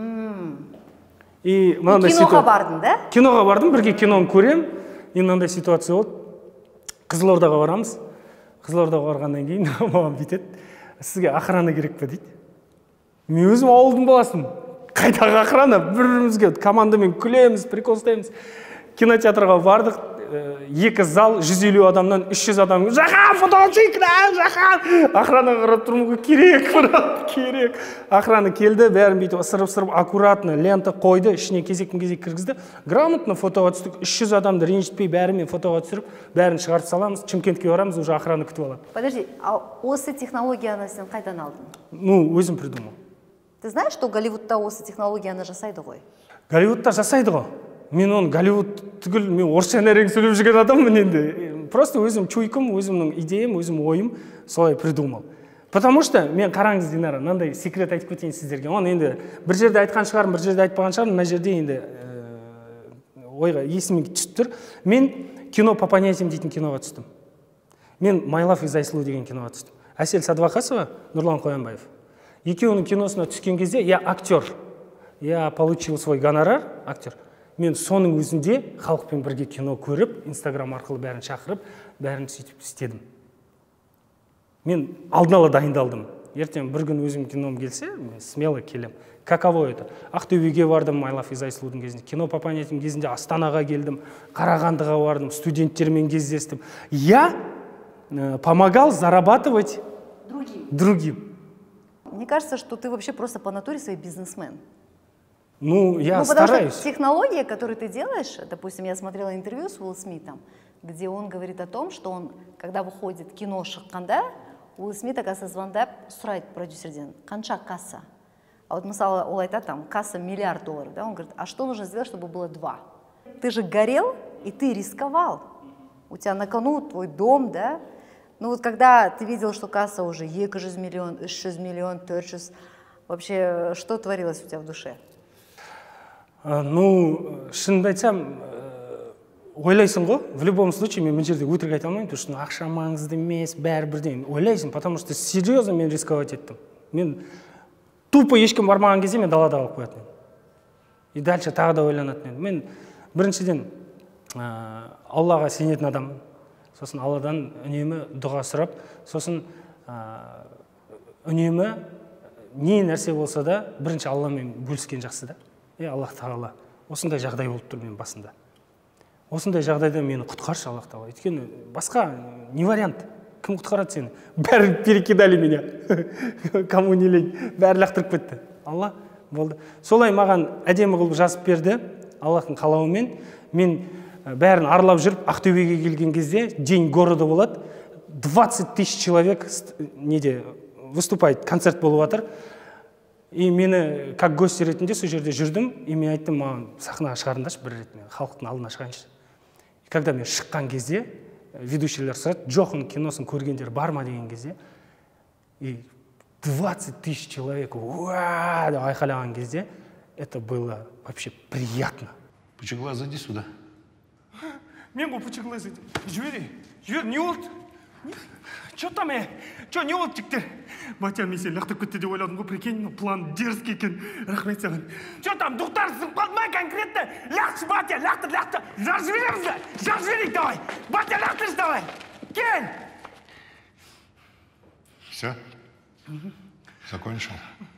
И киноға бардың, да? Киноға бардым, бірге киноны көрем. И мынандай ситуация болды. Қызылордаға барамыз. Қызылордаға барғаннан кейін маған бүйтеді. Сізге охрана керек пе дейді. Мен өзім ауылдың баласымын. Қайдағы охрана? Бір-бірімізге командамен күлеміз, прикол ұстаймыз. Кинотеатрға бардық. 2 зал, 150 адамнан 300 адам. Жақан, фотоны чекна, Жақан! Охрана қарап тұрмығы керек, брат, керек. Охрана келді, бәрін бүйтіп ысырып-сырып, аккуратно лента қойды, ішіне кезек-кезек кіргізді. Грамотно фотоға түстік, 300 адамды ренжітпей бәрімен фотоға түсіріп, бәрін шығарып саламыз, Шымкентке барамыз, уже охрана күтіп алады. Подожди, а осы технологияны сен қайдан алдың? Ну, өзім придумал. Ты знаешь, что Голливудта осы технологияны жасайды ғой? Голливудта жасайды ғой. Мен оны Голливуд түгіл, мен орысша нәрең сөйлеп жүрген адаммын енді. Просто өзім чуйкім, өзімнің идеям, өзім ойым солай придумал. Потому что мен қараңыз Динара, мынандай секрет айтып кетейін сіздерге. Оны енді бір жерде айтқан шығармын, бір жерде айтпаған шығармын, мына жерде енді ойға есіме түсіп тұр. Мен кино по понятиям дейтін киноға түстім. Мен My Life is Айсұлу деген киноға түстім. Әсел Садвақасова, Нұрлан Қоянбаев. Екеуінің киносына түскен кезде я актер. Я получил свой гонорар, актер. Мен соның өзінде халықпен бірге кино көріп, Инстаграм арқылы бәрін шақырып, бәрін сөйтіп істедім. Мен алдын ала дайындалдым. Ертең бір күн өзім кином келсе, мен смело келем. Каково это? Ақтөбеге бардым, My Life is Айсұлудың кезінде. Кино по понятиям кезінде Астанаға келдім, Қарағандыға бардым, студенттермен кездестім. Я помогал зарабатывать другим. Мне кажется, что ты вообще просто по натуре свой бизнесмен. Ну, я стараюсь. Что технология, которую ты делаешь, допустим, я смотрела интервью с Уилл Смитом, где он говорит о том, что он, когда выходит кино шыққанда, Уилл Смит, оказывается, звондап, сұрайды продюсерден, қанша касса? А вот мысалы, ол айтады, там, касса $1 миллиард, да? Он говорит, а что нужно сделать, чтобы было 2? Ты же горел, и ты рисковал. У тебя на кону твой дом, да? Ну вот когда ты видел, что касса уже 200 миллион, 300 миллион, 400, вообще, что творилось у тебя в душе? Ну, шынымды айтсам, ойлайсың ғой, в любом случае мен жерде өтірік айта алмаймын, потому что ақша маңызды емес, бәрі бірден ойлайсың, потому что серьезно мен рисковать еттім. Мен тупо ешкім бармаған кезде мен далада қалып қоятын едім. И дальше тағы да ойланатын едім. Мен біріншіден Аллаға сенетін адаммын. Сосын Алладан үнемі дұға сұрап, сосын үнемі не нәрсе болса да бірінші Алламен бөліскен жақсы да. Аллах тағала, осындай жағдай болып тұр мен басында. Осындай жағдайда мені құтқаршы, Аллах тағала. Өйткені басқа не вариант? Кім құтқарады сені? Бәрі перекидали меня. Кому не лень. Бәрі лақтырып кетті. Алла болды. Солай маған әдемі қылып жазып берді. Аллахтың қалауымен мен бәрін аралап жүріп, Ақтөбеге келген кезде день города болады. 20 000 человек неде выступает, концерт болып жатыр. И мені как гость ретінде сол жерде жүрдім, и мен айттым, маған сахнаға шығарыңдаршы бір рет, мен халықтың алдына шығайыншы. Когда мен шыққан кезде, ведущийлер сұрады, Джохан киносын көргендер бар ма деген кезде, и 20 000 человек уа деп айқайлаған кезде, это было вообще приятно. Пучеглаз, зайди сюда. Мен бұл Пучеглаз, жібер, не болды? Че там, че не болды жіктер? Батя, мен сен лақтып кетті деп ойладым ғой, прикинь, план дерзкий екен, рахмет саған. Че там, дұқтарсың қалмай конкретно? Лақтшы, Батя, лақтыр. Жар жібереміз бе? Жар жіберейік, давай. Батя, лақтыршы, давай. Кел! Все? Закончил?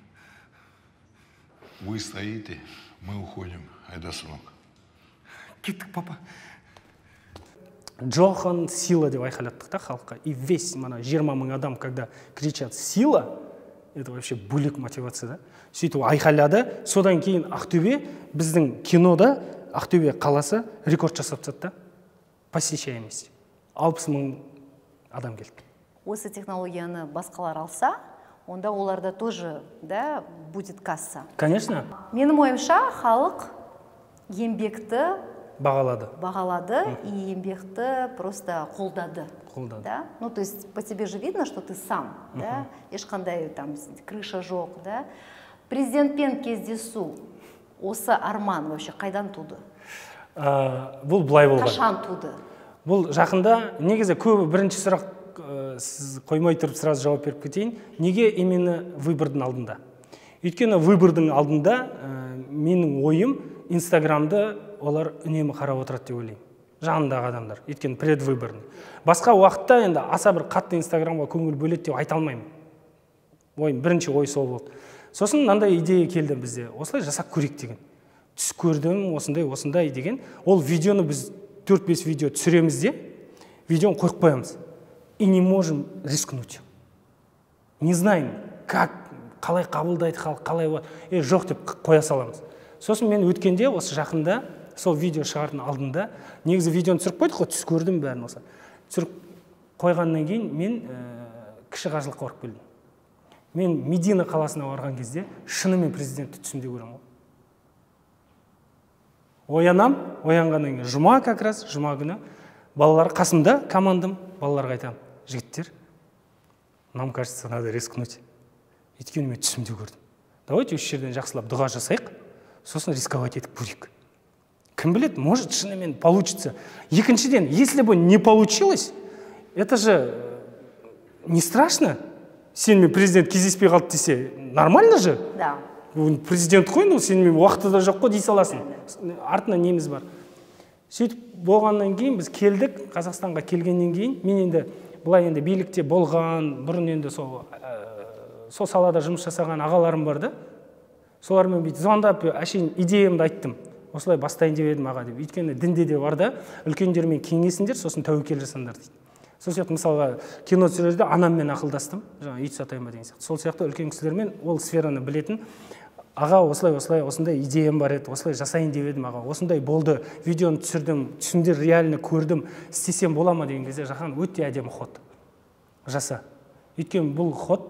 Вы стоите, мы уходим. Айда, сынок. Кеттік, папа. Джохан сила деп айқайлаттық та халыққа. И весь, мана 20 000 адам, когда кричат сила, это вообще бөлек мотивация, да? Сөйтіп айқайлады, содан кейін Ақтөбе, біздің кинода Ақтөбе қаласы рекорд жасап тастады да, посещаемость. 60 000 адам келді. Осы технологияны басқалар алса, онда оларда тоже, да, будет касса. Конечно. Менің ойымша, халық еңбекті бағалады и еңбекті просто қолдады. Да? Ну, то есть по тебе же видно, что ты сам, да? Ешқандай там крыша жоқ, да? Президентпен кездесу, осы арман вообще қайдан туды? Бұл былай болған. Қашан туды? Бұл жақында, негізі көбі бірінші сұрақ сіз қоймай тұрып сразу жауап беріп кетейін. Неге именно выбордың алдында? Өйткені выбордың алдында менің ойым Инстаграмды олар үнемі қарап отырады деп ойлаймын. Жанындағы адамдар, өйткені предвыборный. Басқа уақытта енді аса бір қатты Инстаграмға көңіл бөледі деп айта алмаймын. Бірінші ой сол болды. Сосын мынандай идея келді бізде. Осылай жасап көрейік деген. Түс көрдім, осындай деген. Ол видеоны біз 4-5 видео түсіреміз де, видеоны қойып қоямыз. И не можем рискнуть. Не знаем, қалай қабылдайды халық, қалай жоқ деп қоя саламыз. Сосын мен өткенде осы жақында сол видео шығардың алдында негізі видеоны түсіріп қойдық қой, түс көрдім бәрін осы. Түсіріп қойғаннан кейін мен кіші қажылыққа барып келдім. Мен Медина қаласына барған кезде шынымен президентті түсімде көремін ғой. Оянғаннан кейін жұма как раз, жұма күні балалар қасымда, командам, балаларға айтамын: жігіттер, нам кажется, надо рискнуть. Өйткені мен түсімде көрдім. Давайте осы жерден жақсылап дұға жасайық, сосын рисковать етіп көрейік. Кім білет, может, шынымен получится. Екіншіден, если бы не получилось, это же не страшно. Сенімен президент кездеспей қалды десе, нормально же? Да. Президент қой, сенімен уақыты да жоқ қой дей саласың. Артынан неміз бар. Сөйтіп болғаннан кейін біз келдік, Қазақстанға келгеннен кейін, мен енді бұлай енді билікте болған, бұрын енді сол салада жұмыс жасаған ағаларым бар да. Солармен бүйтіп звондап, әшейін идеямды айттым. Осылай бастайын деп едім аға деп. Өйткені дінде де бар да, үлкендермен кеңесіңдер, сосын тәуекел жасаңдар дейді. Сол сияқты мысалға кино түсірерде анаммен ақылдастым, жаңа үй сатайын ба деген сияқты. Сол сияқты үлкен кісілермен ол сфераны білетін, аға осындай идеям бар еді, осылай жасайын деп едім аға, осындай болды, видеоны түсірдім, түсімдер реально көрдім, істесем бола ма деген кезде жақан өте әдемі ход жаса. Өйткені бұл ход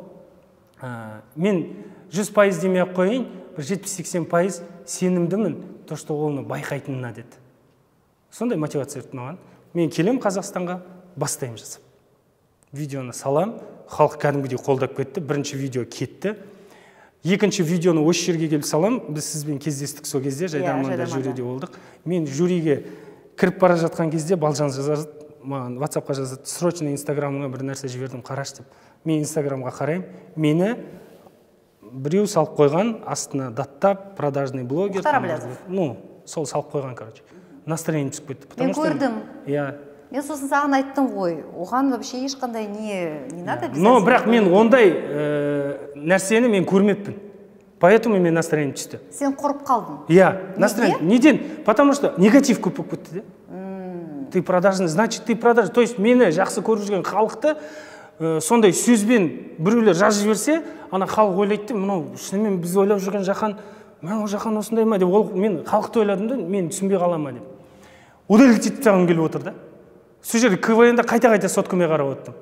мен 100% демей ақ қойын, бір 70-80% сенімдімін, то, что оны байқайтынына деді. Сондай мотивация өртті маған. Мен келем Қазақстанға, бастайым жасап. Видеоны салам, халық кәдімгідей қолдап кетті, бірінші видео кетті. Екінші видеоны осы жерге келіп салам, біз сізбен кездестік сол кезде, жайдарманда жюриде болдық. Мен жюриге кіріп бара жатқан кезде Балжан жазады, маған WhatsApp-қа жазады, срочно Инстаграмыңа бір нәрсе жібердім, қараш деп. Мен Инстаграмға қараймын, мені біреу салып қойған, астына даттап, продажный блогер. Ну, сол салып қойған, короче. Настроение түсіп кетті. Мен көрдім. Мен сосын саған айттым ғой, оған вообще ешқандай не надо без. Но бірақ мен ондай нәрсені мен көрмеппін. Поэтому мен настроение түсті. Сен қорып қалдың? Иә, настроение. Неден? Потому что негатив көп болып кетті де. Ты продажный, значит ты продажный. То есть мені жақсы көріп жүрген халықты сондай сөзбен біреулер жазып жіберсе, ана халық ойлайды, мынау шынымен біз ойлап жүрген жақан, мен ол жақан осындай ма деп, мен халықты ойладым да, мен түсінбей қалам ма деп. Удалить етіп тағым келіп отыр да. Сол жерде КВН-да қайта-қайта соткамен қарап отырдым.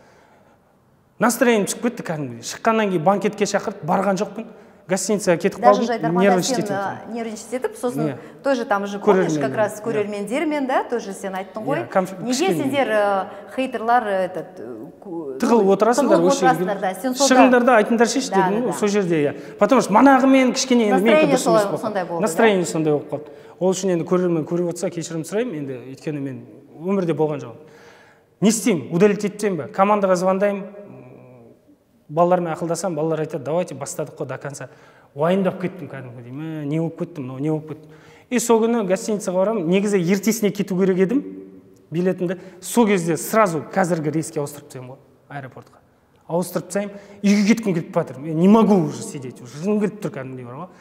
Настроение түсіп кетті кәдімгідей. Шыққаннан кейін банкетке шақырып, барған жоқпын. Гостиницаға кетіп қалдым. Даже жайдарманда сен нервничать етіп, сосын тоже там же помнишь, как раз көрермендермен, да, тоже сен айттың ғой. Неге сендер хейтерлар тығылып отырасыңдар, шығыңдарда айтыңдар шеш дедім, сол жерде. Потому что манағымен кішкене настроение сондай болды. Настроение сондай болып қалды. Ол үшін енді көрермен көріп отырса кешірім сұраймын, енді өйткені мен өмірде болған жоқпын. Не істеймін? Удалить етсем бе? Командаға звондаймын, балалармен ақылдасам, балалар айтады, давайте бастадық қой до конца. Уайымдап кеттім кәдімгідей. Не болып кеттім, не болып кеттім. И сол күні гостиницаға барамын, негізі ертесіне кету керек едім билетімді. Сол кезде сразу қазіргі рейске ауыстырып тастаймын ғой, аэропортқа. Ауыстырып тастаймын, үйге кеткім келіп жатыр. Не могу уже сидеть, уже жыным келіп тұр кәдімгідей бар ғой.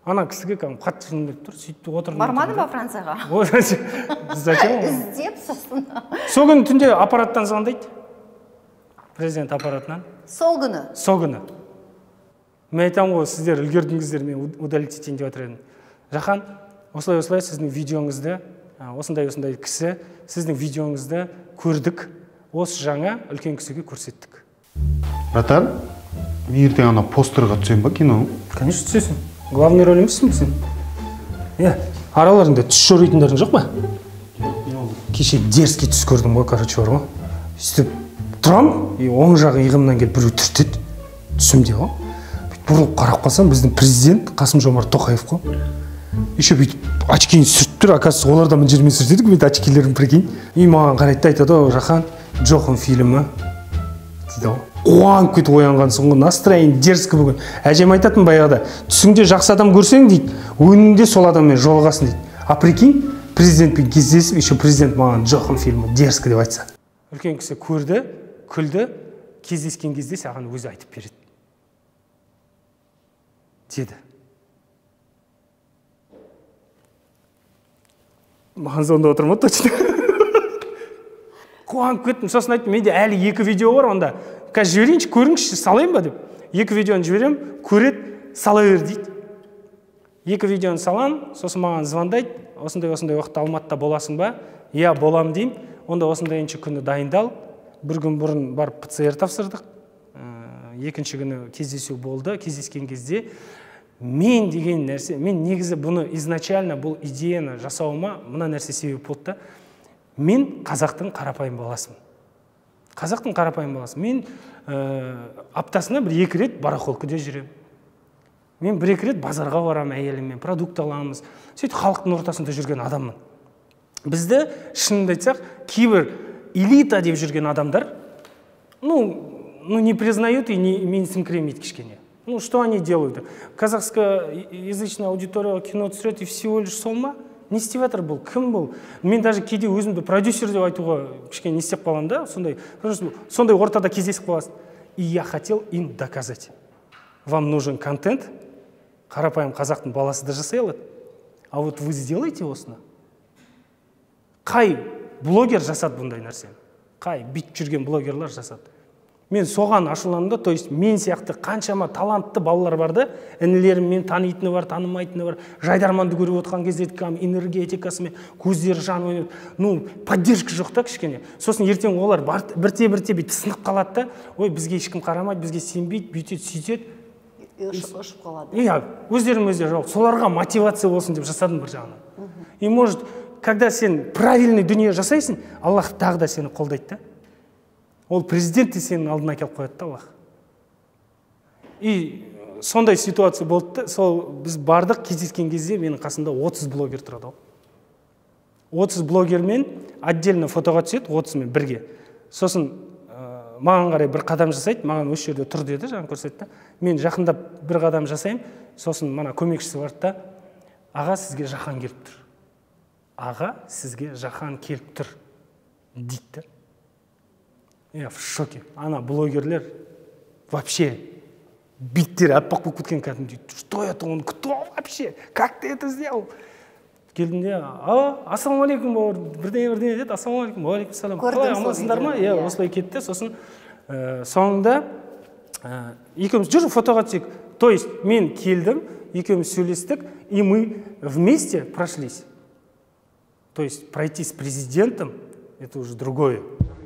ана кісіге кәдімгі қатты жыным келіп тұр, сөйтіп отырдым. Бармады ма Францияға? Зачем? Іздеп сосын. Сол күні түнде аппараттан звондайды. Президент аппаратынан. Сол күні? Сол күні. Мен айтамын ғой, сіздер үлгердіңіздер, мен удалить етейін деп отыр едім. Жахан, осылай сіздің видеоңызды, осындай кісі, сіздің видеоңызды көрдік, осы жаңа үлкен кісіге көрсеттік. Братан, мен ертең ана постерға түсем ба кино? Конечно, түсесің. Главный роль емессің сен. Араларыңда түс жоруйтындарың жоқ па? Кеше дерзкий түс көрдім ғой, короче, бар ғой. Сөйтіп тұрам, оң жағы иығымнан келіп біреу түртеді. Түсімде ғой. Бұрылып қарап қалсам, біздің президент Қасым-Жомарт Тоқаев қой. Еще бүйтіп очкиін сүртіп тұр, оказывается, олар да мына жермен сүртеді, мен очкилерім прикинь. И маған қарайды, айтады, Жахан, Джохан фильмі дейді ғой. Қуанып кетіп оянғансың ғой, настроение дерзкі бүгін. Әжем айтатын баяғыда, түсіңде жақсы адам көрсең дейді, өніңде сол адаммен жолығасың дейді. А прикинь, президентпен кездесіп, еще президент маған Джохан фильмі дерзкі деп айтса. Үлкен кісі көрді, күлді, кездескен кезде саған өзі айтып береді. Деді. Маған сонда отыр ма точно? Қуанып кеттім, сосын айттым, менде әлі 2 видео бар, онда қазір жіберейінші, көріңізші, салайын ба деп. 2 видеоны жіберем, көреді, сала бер дейді. 2 видеоны салам, сосын маған звондайды, осындай уақытта Алматыда боласың ба? Иә, болам деймін. Онда осындайыншы күні дайындал. Бір күн бұрын барып ПЦР тапсырдық. Екінші күні кездесу болды. Кездескен кезде мен деген нәрсе, мен негізі бұны изначально бұл идеяны жасауыма мына нәрсе себеп болды. Мен қазақтың қарапайым баласымын. Қазақтың қарапайым баласы. Мен аптасына 1-2 рет барахолкада жүрем. Мен 1-2 рет базарға барам әйеліммен, продукт аламыз. Сөйтіп халықтың ортасында жүрген адаммын. Бізді шынымды айтсақ, кейбір элита деп жүрген адамдар, не признают и не менсінкіремейді кішкене. Что они делают? Казахскоязычная аудитория кино түсіреді, и всего лишь сол ма? Не істеп жатыр бұл? Кім бұл? Мен даже кейде өзімді продюсер деп айтуға кішкене не істеп қалам да, сондай ортада кездесіп қаласың. И я хотел им доказать. Вам нужен контент, қарапайым қазақтың баласы да жасай алады. А вот вы сделайте осыны. Қай блогер жасады бұндай нәрсені? Қай бүйтіп жүрген блогерлар жасады? Мен соған ашуландым, то есть мен сияқты қаншама талантты балалар бар да, інілерім мен танитыны бар, танымайтыны бар, жайдарманды көріп отқан кезде энергетикасымен көздері жанып, поддержка жоқ та кішкене. Сосын ертең олар бірте бүйтіп сынып қалады да, ой, бізге ешкім қарамайды, бізге сенбейді, бүйтеді, сөйтеді. Ұшып қалады. Иә, өздерім жоқ. Соларға мотивация болсын деп жасадым бір жағынан. И может, когда сен правильный дүние жасайсың, Аллах тағы да сені қолдайды да. Ол президент те сенің алдына келіп қояды да Аллах. И сондай ситуация болды да, сол біз бардық, кездескен кезде менің қасымда 30 блогер тұрады. 30 блогермен отдельно фотоға түседі, 30-мен бірге. Сосын маған қарай бір қадам жасайды, маған осы жерде тұр деді, жаңа көрсетті. Мен жақындап бір қадам жасаймын, сосын мана көмекшісі барды да, аға сізге Жахан келіп тұр. Аға сізге Жахан келіп тұр дейді. Я в шоке. Ана блогерлер вообще биттері аппақ болып кеткен кәдімгідей. Что это он? Кто вообще? Как ты это сделал? Келдім де, ассалаумалейкум бауыр, бірдеңе деді, ассалаумалейкум, уалейкум салам. Қалай амансыздар ма? Иә, осылай кетті. Сосын соңында екеуміз жүр фотоға түсейік. То есть мен келдім, екеуміз сөйлестік, и мы вместе прошлись. То есть пройти с президентом – это уже другое.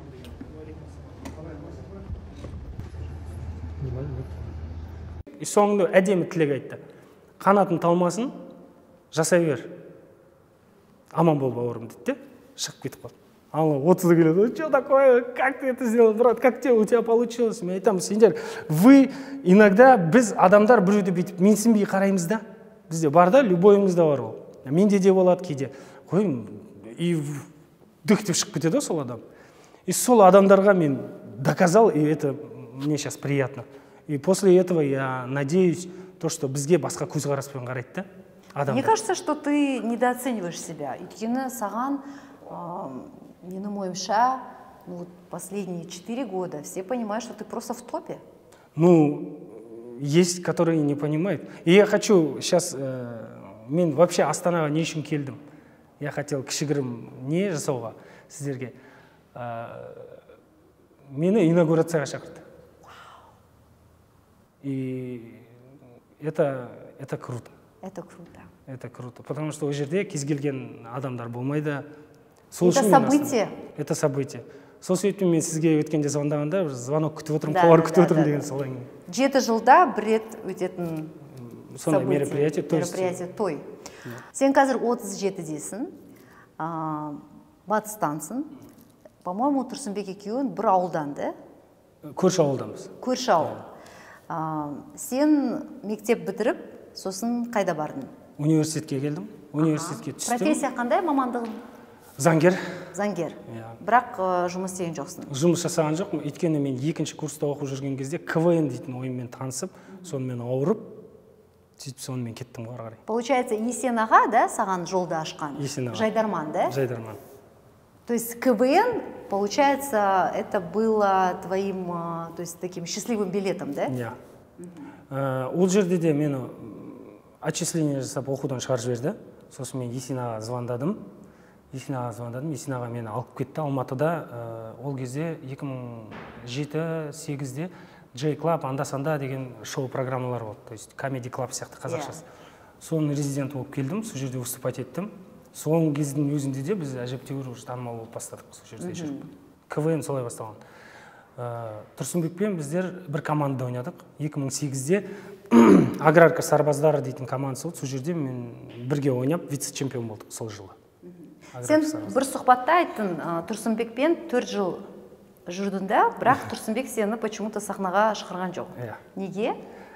И соңында әдемі тілек айтты. Қанатын талмасын, жасай бер. Аман бол бауырым дейді, шығып кетіп қалды. Ала 30 келеді, что такое, как ты это сделал, брат, как у тебя получилось? Мен айтамын, сендер, вы иногда біз адамдар біреуді бүйтіп менсінбей қараймыз да. Бізде бар да, любойымызда бар ол. Менде де болады кейде. Қойым, и дүх деп шығып кетеді сол адам. И сол адамдарға мен доказал, и это мне сейчас приятно. И после этого я надеюсь, то, что бізге басқа көзқараспен қарайды да. Мне кажется, что ты недооцениваешь себя. Өйткені саған, менің ойымша, последние 4 года все понимают, что ты просто в топе. есть, которые не понимают. И я хочу сейчас, мен вообще Астанаға не үшін келдім? Я хотел кішігірім не жасауға сіздерге. Мені инаугурацияға шақырды. И это круто. Это круто. Это круто, потому что ол жерде кез келген адамдар болмайды. Это событие. Это событие. Сол себептен мен сізге өткенде звондағанда бір звонок күтіп отырмын, хабар күтіп отырмын деген солай. 7 жылда бір рет өтетін сондай мероприятие, той. Сен қазір 37-десің, батыстансың. По-моему, Тұрсынбек екеуің бір ауылдан, да? Көрші ауылдамыз. Көрші ауыл. Сен мектеп бітіріп, сосын қайда бардың? Университетке келдім. Университетке түстім. Профессия қандай мамандығың? Заңгер. Заңгер. Бірақ жұмыс істеген жоқсың? Жұмыс жасаған жоқпын. Өйткені мен екінші курста оқып жүрген кезде КВН дейтін ойынмен танысып, сонымен ауырып, сөйтіп сонымен кеттім ары қарай. Получается, Есен аға, да, саған жолды ашқан? Есен аға. Жайдарман, да? Жайдарман. То есть КВН, получается, это было твоим, то есть таким счастливым билетом, да? Иә. Ол жерде де мені отчисление жасап оқудан шығарып жіберді. Сосын мен Есен аға звондадым. Есен аға мені алып кетті. Алматыда ол кезде 2007-2008-де Джей Клаб анда-санда деген шоу программалар болды. То есть Comedy Club сияқты қазақшасы. Соның резиденті болып келдім, сол жерде выступать еттім. Соның кездің өзінде де біз әжептәуір уже танымал болып бастадық сол жерде жүріп. КВН солай басталған. Тұрсынбекпен біздер бір командада ойнадық. 2008-де Аграрка сарбаздары дейтін командасы болды. Сол жерде мен бірге ойнап вице-чемпион болдық сол жылы. Сен бір сұхбатта айттың, Тұрсынбекпен 4 жыл жүрдің, да, бірақ Тұрсынбек сені почему-то сахнаға шығарған жоқ. Неге?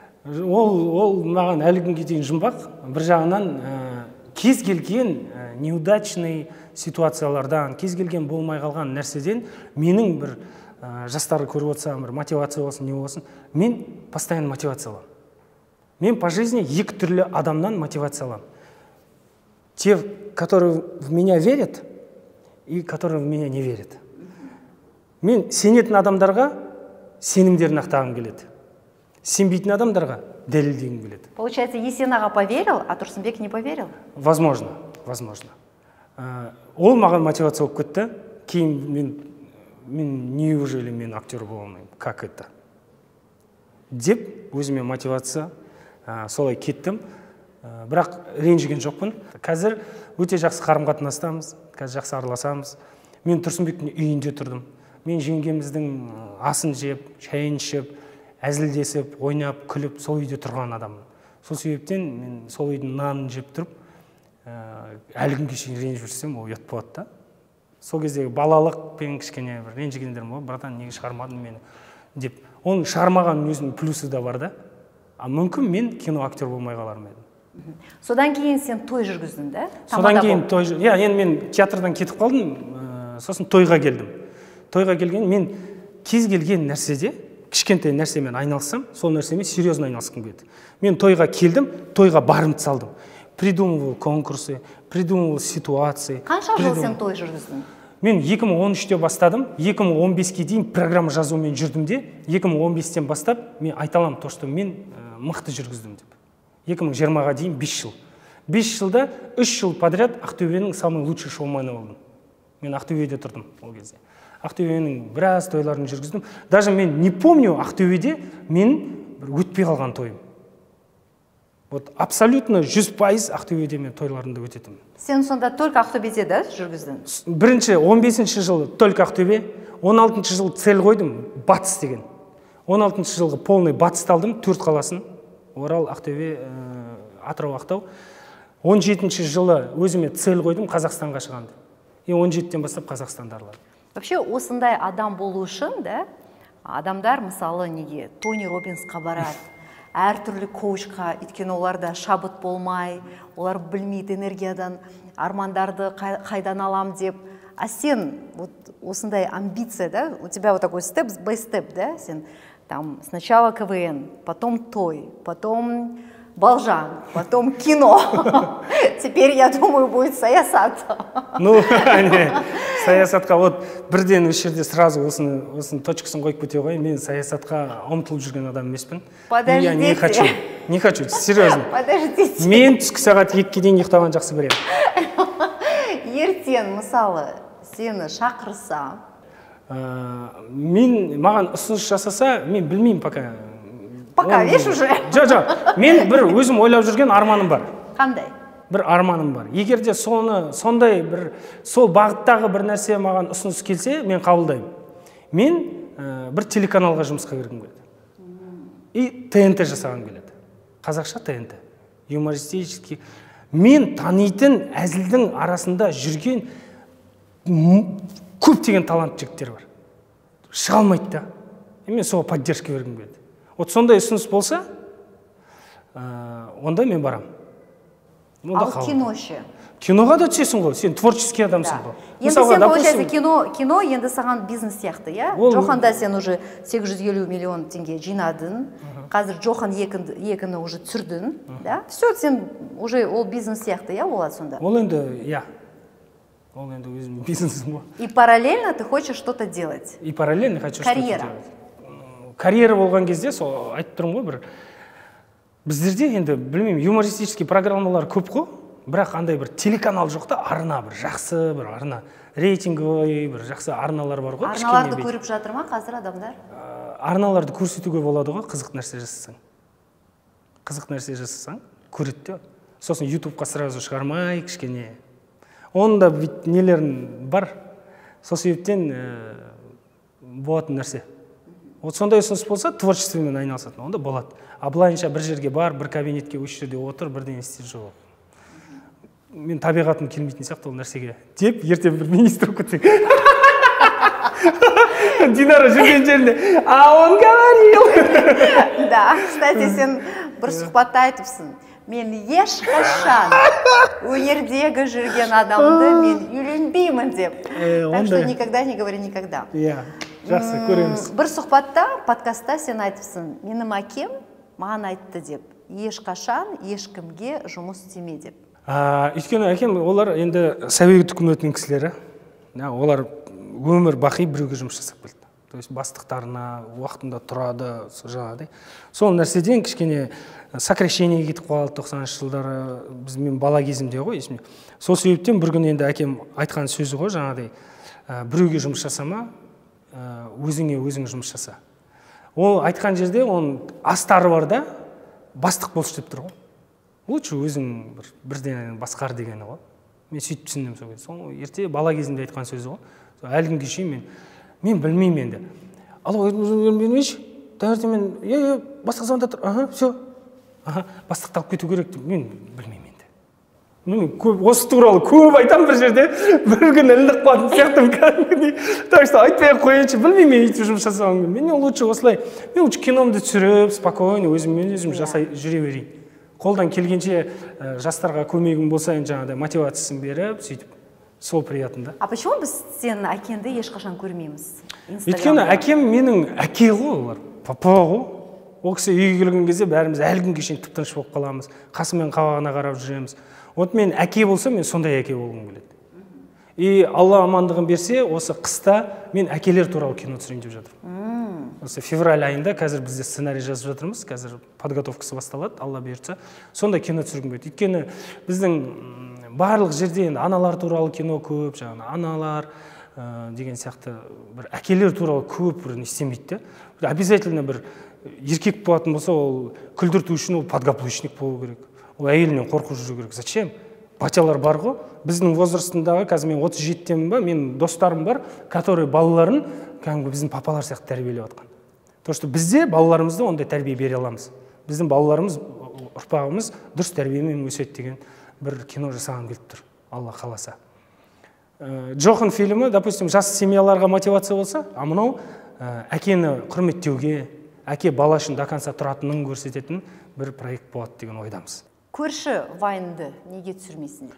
Ол маған әлі күнге дейін жұмбақ. Bir жағынан кез келген неудачный ситуациялардан, кез келген болмай қалған нәрседен менің бір жастарды көріп отырсам, бір мотивация болсын, не болсын, мен постоянно мотивация аламын. Мен по жизни екі түрлі адамнан мотивация аламын. Те, которые в меня верят, и которые в меня не верят. Мен сенетін адамдарға сенімдерін ақтағым келеді. Сенбейтін адамдарға дәлелдегім келеді. Получается, Есен аға поверил, а Тұрсынбек не поверил? Возможно. Ол маған мотивация болып кетті. Кейін мен неужели мен актер бола алмаймын? Как это? Деп өзіме мотивация солай кеттім. Бірақ ренжіген жоқпын. Қазір өте жақсы қарым-қатынастамыз, қазір жақсы араласамыз. Мен Тұрсынбектің үйінде тұрдым. Мен жеңгеміздің асын жеп, шайын ішіп, әзілдесіп, ойнап, күліп, сол үйде тұрған адаммын. Сол себептен мен сол үйдің нанын жеп тұрып, әлі күнге шейін ренжіп жүрсем, ол ұят болады да. Сол кездегі балалықпен кішкене бір ренжігендерім болды, братан неге шығармадың мені деп. Оның шығармаған өзінің плюсы да бар да. Мүмкін мен кино актер болмай қалармын едім. Содан кейін сен той жүргіздің, да? Содан кейін той, енді мен театрдан кетіп қалдым, сосын тойға келдім. Тойға келген мен кез келген нәрседе, кішкентай нәрсемен айналсам, сол нәрсемен серьезно айналысқым келді. Мен тойға келдім, тойға барымды салдым. Придумывал конкурсы, придумывал ситуации. Қанша жыл сен той жүргіздің? Мен 2013-те бастадым, 2015-ке дейін программа жазумен жүрдім де, 2015-тен бастап мен айта аламын то, что мен мықты жүргіздім деп. 2020-ға дейін 5 жыл. 5 жылда 3 жыл подряд Ақтөбенің самый лучший шоумені болдым. Мен Ақтөбеде тұрдым ол кезде. Ақтөбенің біраз тойларын жүргіздім. Даже мен не помню Ақтөбеде мен өтпей қалған тойым. Вот абсолютно 100% Ақтөбеде мен тойларында өтетім. Сен сонда только Ақтөбеде, да, жүргіздің? Бірінші 15-ші жылы только Ақтөбе, 16-ші жылы цель қойдым, Батыс деген. 16-ші жылғы полный Батысты алдым, 4 қаласын. Орал, Ақтөбе, Атырау, Ақтау. 17-ші жылы өзіме цель қойдым Қазақстанға шығанды. И 17-тен бастап Қазақстанды араладым. Вообще, осындай адам болу үшін, да, адамдар мысалы неге Тони Роббинсқа барады, әртүрлі коучқа, өйткені оларда шабыт болмай, олар білмейді энергиядан, армандарды қайдан алам деп. А сен вот осындай амбиция, да, у тебя вот такой степ-бай-степ, да, сен там сначала КВН, потом той, потом Балжан, потом кино. Теперь, я думаю, будет саясат. Ну, саясатқа вот бірден осы жерде сразу осының точкасын қойып кете ғой. Мен саясатқа ұмтылып жүрген адам емеспін. Подождите. Я не хочу, серьезно. Подождите. Мен түскі сағат 2-ге дейін ұйықтаған жақсы көремін. Ертең, мысалы, сені шақырса, маған ұсыныс жасаса, мен білмеймін пока. Пока, видишь уже? Жоқ, мен бір өзім ойлап жүрген арманым бар. Қандай? Бір арманым бар. Егер де сондай бір сол бағыттағы бір нәрсе маған ұсыныс келсе, мен қабылдаймын. Мен бір телеканалға жұмысқа кіргім келеді. И ТНТ жасағым келеді. Қазақша ТНТ. Юмористический. Мен танитын әзілдің арасында жүрген көптеген талантты жігіттер бар. Шыға алмайды да. Мен соған поддержка бергім келеді. Вот сондай ұсыныс болса, онда мен барам. Ал кино ше? Киноға да түсесің ғой, сен творческий адамсың ғой. Енді сен, получается, кино енді саған бизнес сияқты, я? Джоханда сен уже 850 миллион теңге жинадың, қазір Джохан екіні уже түсірдің, да? Все, сен уже ол бизнес сияқты, я, болады сонда? Ол енді, я. Ол енді өзім бизнесім ғой. И параллельно ты хочешь что-то делать? И параллельно хочу что-то делать. Карьера. Карьера болған кезде, сол айтып тұрмын ғой, бір біздерде енді білмеймін, юмористический программалар көп қой, бірақ андай бір телеканал жоқ та, арна бір жақсы, бір арна рейтинговый, бір жақсы арналар бар ғой. Арналарды көріп жатыр ма қазір адамдар? Арналарды көрсетуге болады ғой, қызық нәрсе жасасаң. Қызық нәрсе жасасаң, көреді де. Сосын ютубқа сразу шығармай, кішкене. Оның да нелерін бар. Сол себептен болатын нәрсе. Вот сондай ұсыныс болса, творчествомен айналысатын, онда болады. А былайынша бір жерге бар, бір кабинетке осы жерде отыр, бірден істер жоқ. Мен табиғатым келмейтін сияқты ол нәрсеге. Деп, ертең бір министр көтсең. Динара жүрген жерінде, а он говорил. Да, кстати, сен бір сұхбатта айтыпсың. Мен ешқашан өнердегі жүрген адамды мен үйленбеймін деп. Так что никогда не говори никогда. Иә, жақсы, көреміз. Бір сұхбатта, подкастта сен айтыпсың. Менің әкем маған айтты деп. Ешқашан ешкімге жұмыс істеме деп. Өйткені әкем, олар енді Совет үкіметінің кісілері. Олар өмір бақи біреуге жұмыс жасап келді. То есть бастықтарына уақытында тұрады, жаңағыдай. Сол нәрседен кішкене сокращение кетіп қалды 90-шы жылдары, мен бала кезімде ғой, есімде. Сол себептен бір күн енді әкем айтқан сөзі ғой, жаңағыдай, біреуге жұмыс жасама, өзіңе өзің жұмыс жаса. Ол айтқан жерде оның астары бар да, бастық болшы деп тұр ғой. Лучше өзің бірден басқар дегені ғой. Мен сөйтіп түсіндім сол кезде. Сол ерте бала кезімде айтқан сөзі ғой. Әлі күнге шейін мен білмеймін енді. Алло, бермейші? Таңертең мен, бастық звонда тұр. Все. Бастықты алып кету керек деп. Мен білмеймін енді. Осы туралы көп айтам бір жерде. Бір күн ілдік қуатын сияқтым. Так что айтпай қойыншы, білмеймін өйтіп жұмыс жасауым. Мен лучше осылай, мен лучше киномды түсіріп, спокойно өзім жасай жүре берейін. Қолдан келгенше жастарға көмегім болсайын жаңағыдай мотивациясын беріп, сөйтіп. Сол приятно, да? А почему біз сен әкенді ешқашан көрмейміз? Өйткені әкем менің әке ғой олар, папа ғой. Ол кісі үйге келген кезде бәріміз әлі күнге шейін тып-тыныш болып қаламыз. Қасымен қабағына қарап жүреміз. Вот мен әке болсам, мен сондай әке болғым келеді. И Алла амандығын берсе, осы қыста мен әкелер туралы кино түсірейін деп жатырмын. Осы февраль айында қазір бізде сценарий жазып жатырмыз. Қазір подготовкасы басталады, Алла бұйыртса. Сондай кино түсіргім келеді. Өйткені біздің барлық жерде енді аналар туралы кино көп, жаңағы аналар деген сияқты бір әкелер туралы көп бір істемейді. Обязательно бір еркек болатын болса, ол күлдірту үшін ол подготовочник болу керек. Ол әйелінен қорқу жүру керек. Зачем? Батялар бар ғой. Біздің возрастындағы, қазір мен 37-темін ба, мен достарым бар, которые балаларын кәдімгі біздің папалар сияқты тәрбиелеп жатқан. То, что бізде балаларымызды ондай тәрбие бере аламыз. Біздің балаларымыз, ұрпағымыз дұрыс тәрбиемен өседі деген бір кино жасаған келіп тұр, Алла қаласа. Джохан фильмі, допустим, жас семьяларға мотивация болса, а мынау әкені құрметтеуге, әке бала үшін до конца тұратынын көрсететін бір проект болады деген ойдамыз. Көрші вайнды неге түсірмейсіңдер?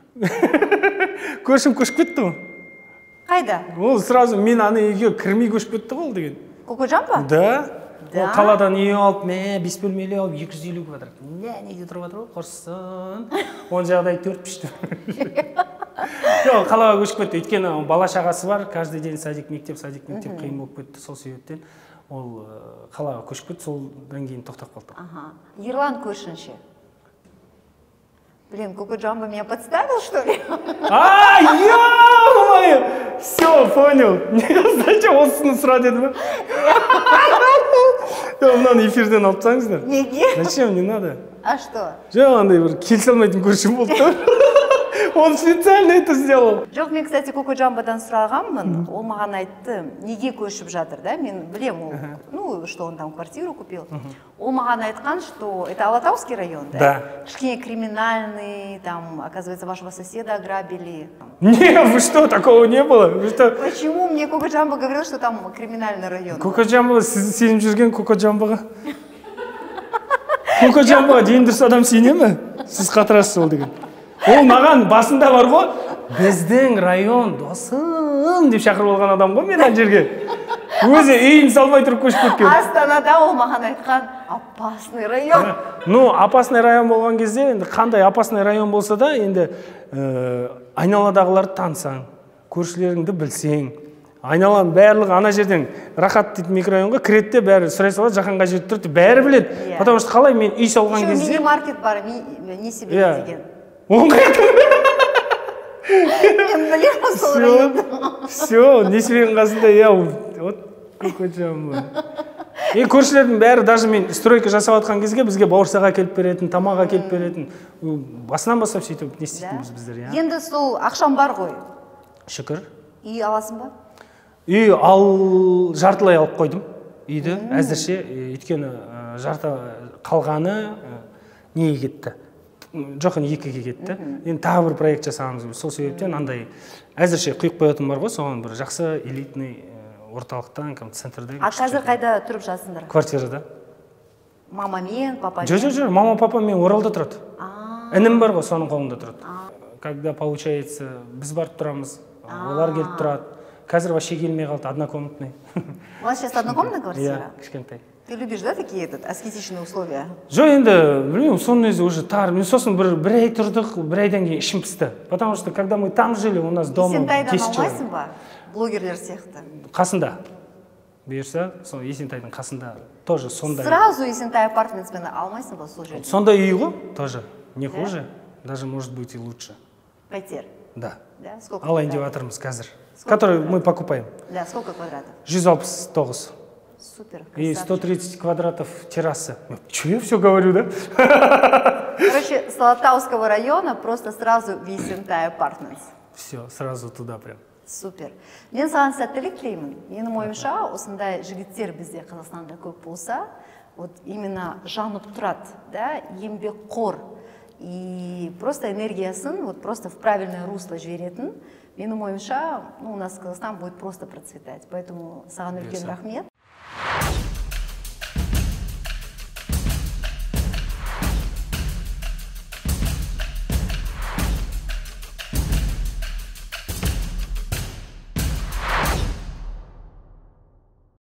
Көршім көшіп кетті ғой. Қайда? Ол сразу мен аны үйге кірмей көшіп кетті ғой деген. Кокоджан ба? Да. Да? Ол қаладан үй алып, 5 бөлмелі алып, 250 квадрат. Неге тұрып жатыр ғой, құрсын. Он жағдай 4 пішті. Жоқ, қалаға көшіп кетті. Өйткені бала шағасы бар, каждый день садик, мектеп қиын болып кетті. Сол себептен ол қалаға көшіп кетті, солдан кейін тоқтап қалды. Ерлан көршінше. Блин, Коко Джамбо меня подставил, что ли? Ё-моё! Все, понял. Зачем осыны сұра деді ме? Мынаны эфирден алып тастаңыздар. Неге? Зачем, не надо? А что? Жоқ, андай бір келісе алмайтын көршім болды. Он специально это сделал. Жоқ, мен, кстати, Коко Джамбодан сұрағанмын, ол маған айтты, неге көшіп жатыр, да? Мен білем, ол, ну, что он там квартиру купил. Ол маған айтқан, что это Алатауский район, да? Да. Кішкене криминальный, там, оказывается, вашего соседа ограбили. Не, вы что, такого не было? Вы что? Почему мне Коко Джамбо говорил, что там криминальный район? Коко Джамбо, сіз сеніп жүрген Коко Джамбоға. Коко Джамбоға дейін дұрыс адам сене ме? Сіз қатырасыз ол деген. Ол маған басында бар ғой, біздің район досым деп шақырып алған адам ғой мен ана жерге. Өзі үйін салмай тұрып көшіп кеткен. Астанада ол маған айтқан опасный район. Ну, опасный район болған кезде, енді қандай опасный район болса да, енді айналадағыларды танысаң, көршілеріңді білсең, айналаның барлығы ана жерден рахат дейтін микрорайонға кіреді де бәрі сұрай салады, жақынға жерді тұрды, бәрі біледі. Потому что қалай мен үй салған кезде... Еще мини-маркет бар, не себе деген. Он қайтып. Мен білем сол районды. Все, не себенің қасында, вот Коко Джамбо. Көршілердің бәрі, даже мен стройка жасап атқан кезге бізге бауырсақ әкеліп беретін, тамақ әкеліп беретін. Басынан бастап сөйтіп не істейтінбіз біздер. Енді сол ақшам бар ғой. Шүкір. Үй аласың ба? Үй жартылай алып қойдым үйді, әзірше, өйткені жарты қалғаны неге кетті? Жоқ, екіге кетті. Енді тағы бір проект жасағымыз келді. Сол себептен андай әзірше құйып қоятын бар ғой, соған бір жақсы элитный орталықтан, центрда. А қазір қайда тұрып жатсыңдар? Квартирада. Мамамен, папамен? Жоқ, мама, папа мен Оралда тұрады. Інім бар ғой, соның қолында тұрады. Когда получается, біз барып тұрамыз, олар келіп тұрады. Қазір вообще келмей қалды, однокомнатный. У вас сейчас однокомнатная квартира? Кішкентай. Ты любишь, да, такие аскетичные условия? Жоқ, енді, білмеймін, соның өзі уже тар. Мен сосын бір ай тұрдық, бір айдан кейін ішім пісті. Потому что, когда мы там жили, у нас дома 10 человек. Есентайдан алмайсың ба? Блогерлер сияқты. Қасында. Бұйырса, сол Есентайдың қасында тоже сондай. Сразу Есентай апартментсмен алмайсың ба сол жерде? Сондай үй ғой, тоже. Не хуже, даже может быть и лучше. Пәтер? Да. Да, сколько? Алайын деп жатырмыз қазір. Который мы покупаем. Да, сколько квадратов? 169. Супер. И 130 квадратов террасы. Че я все говорю, да? Короче, с Алатауского района просто сразу в Есентай апартментс. Все, сразу туда прям. Супер. Мен саған сәттілік тілеймін. Менің ойымша, осындай жігіттер бізде Қазақстанда көп болса, вот именно жанып тұрады, да, еңбекқор и просто энергиясын вот просто в правильное русло жіберетін. Менің ойымша, у нас Казахстан будет просто процветать. Поэтому саған үлкен рахмет.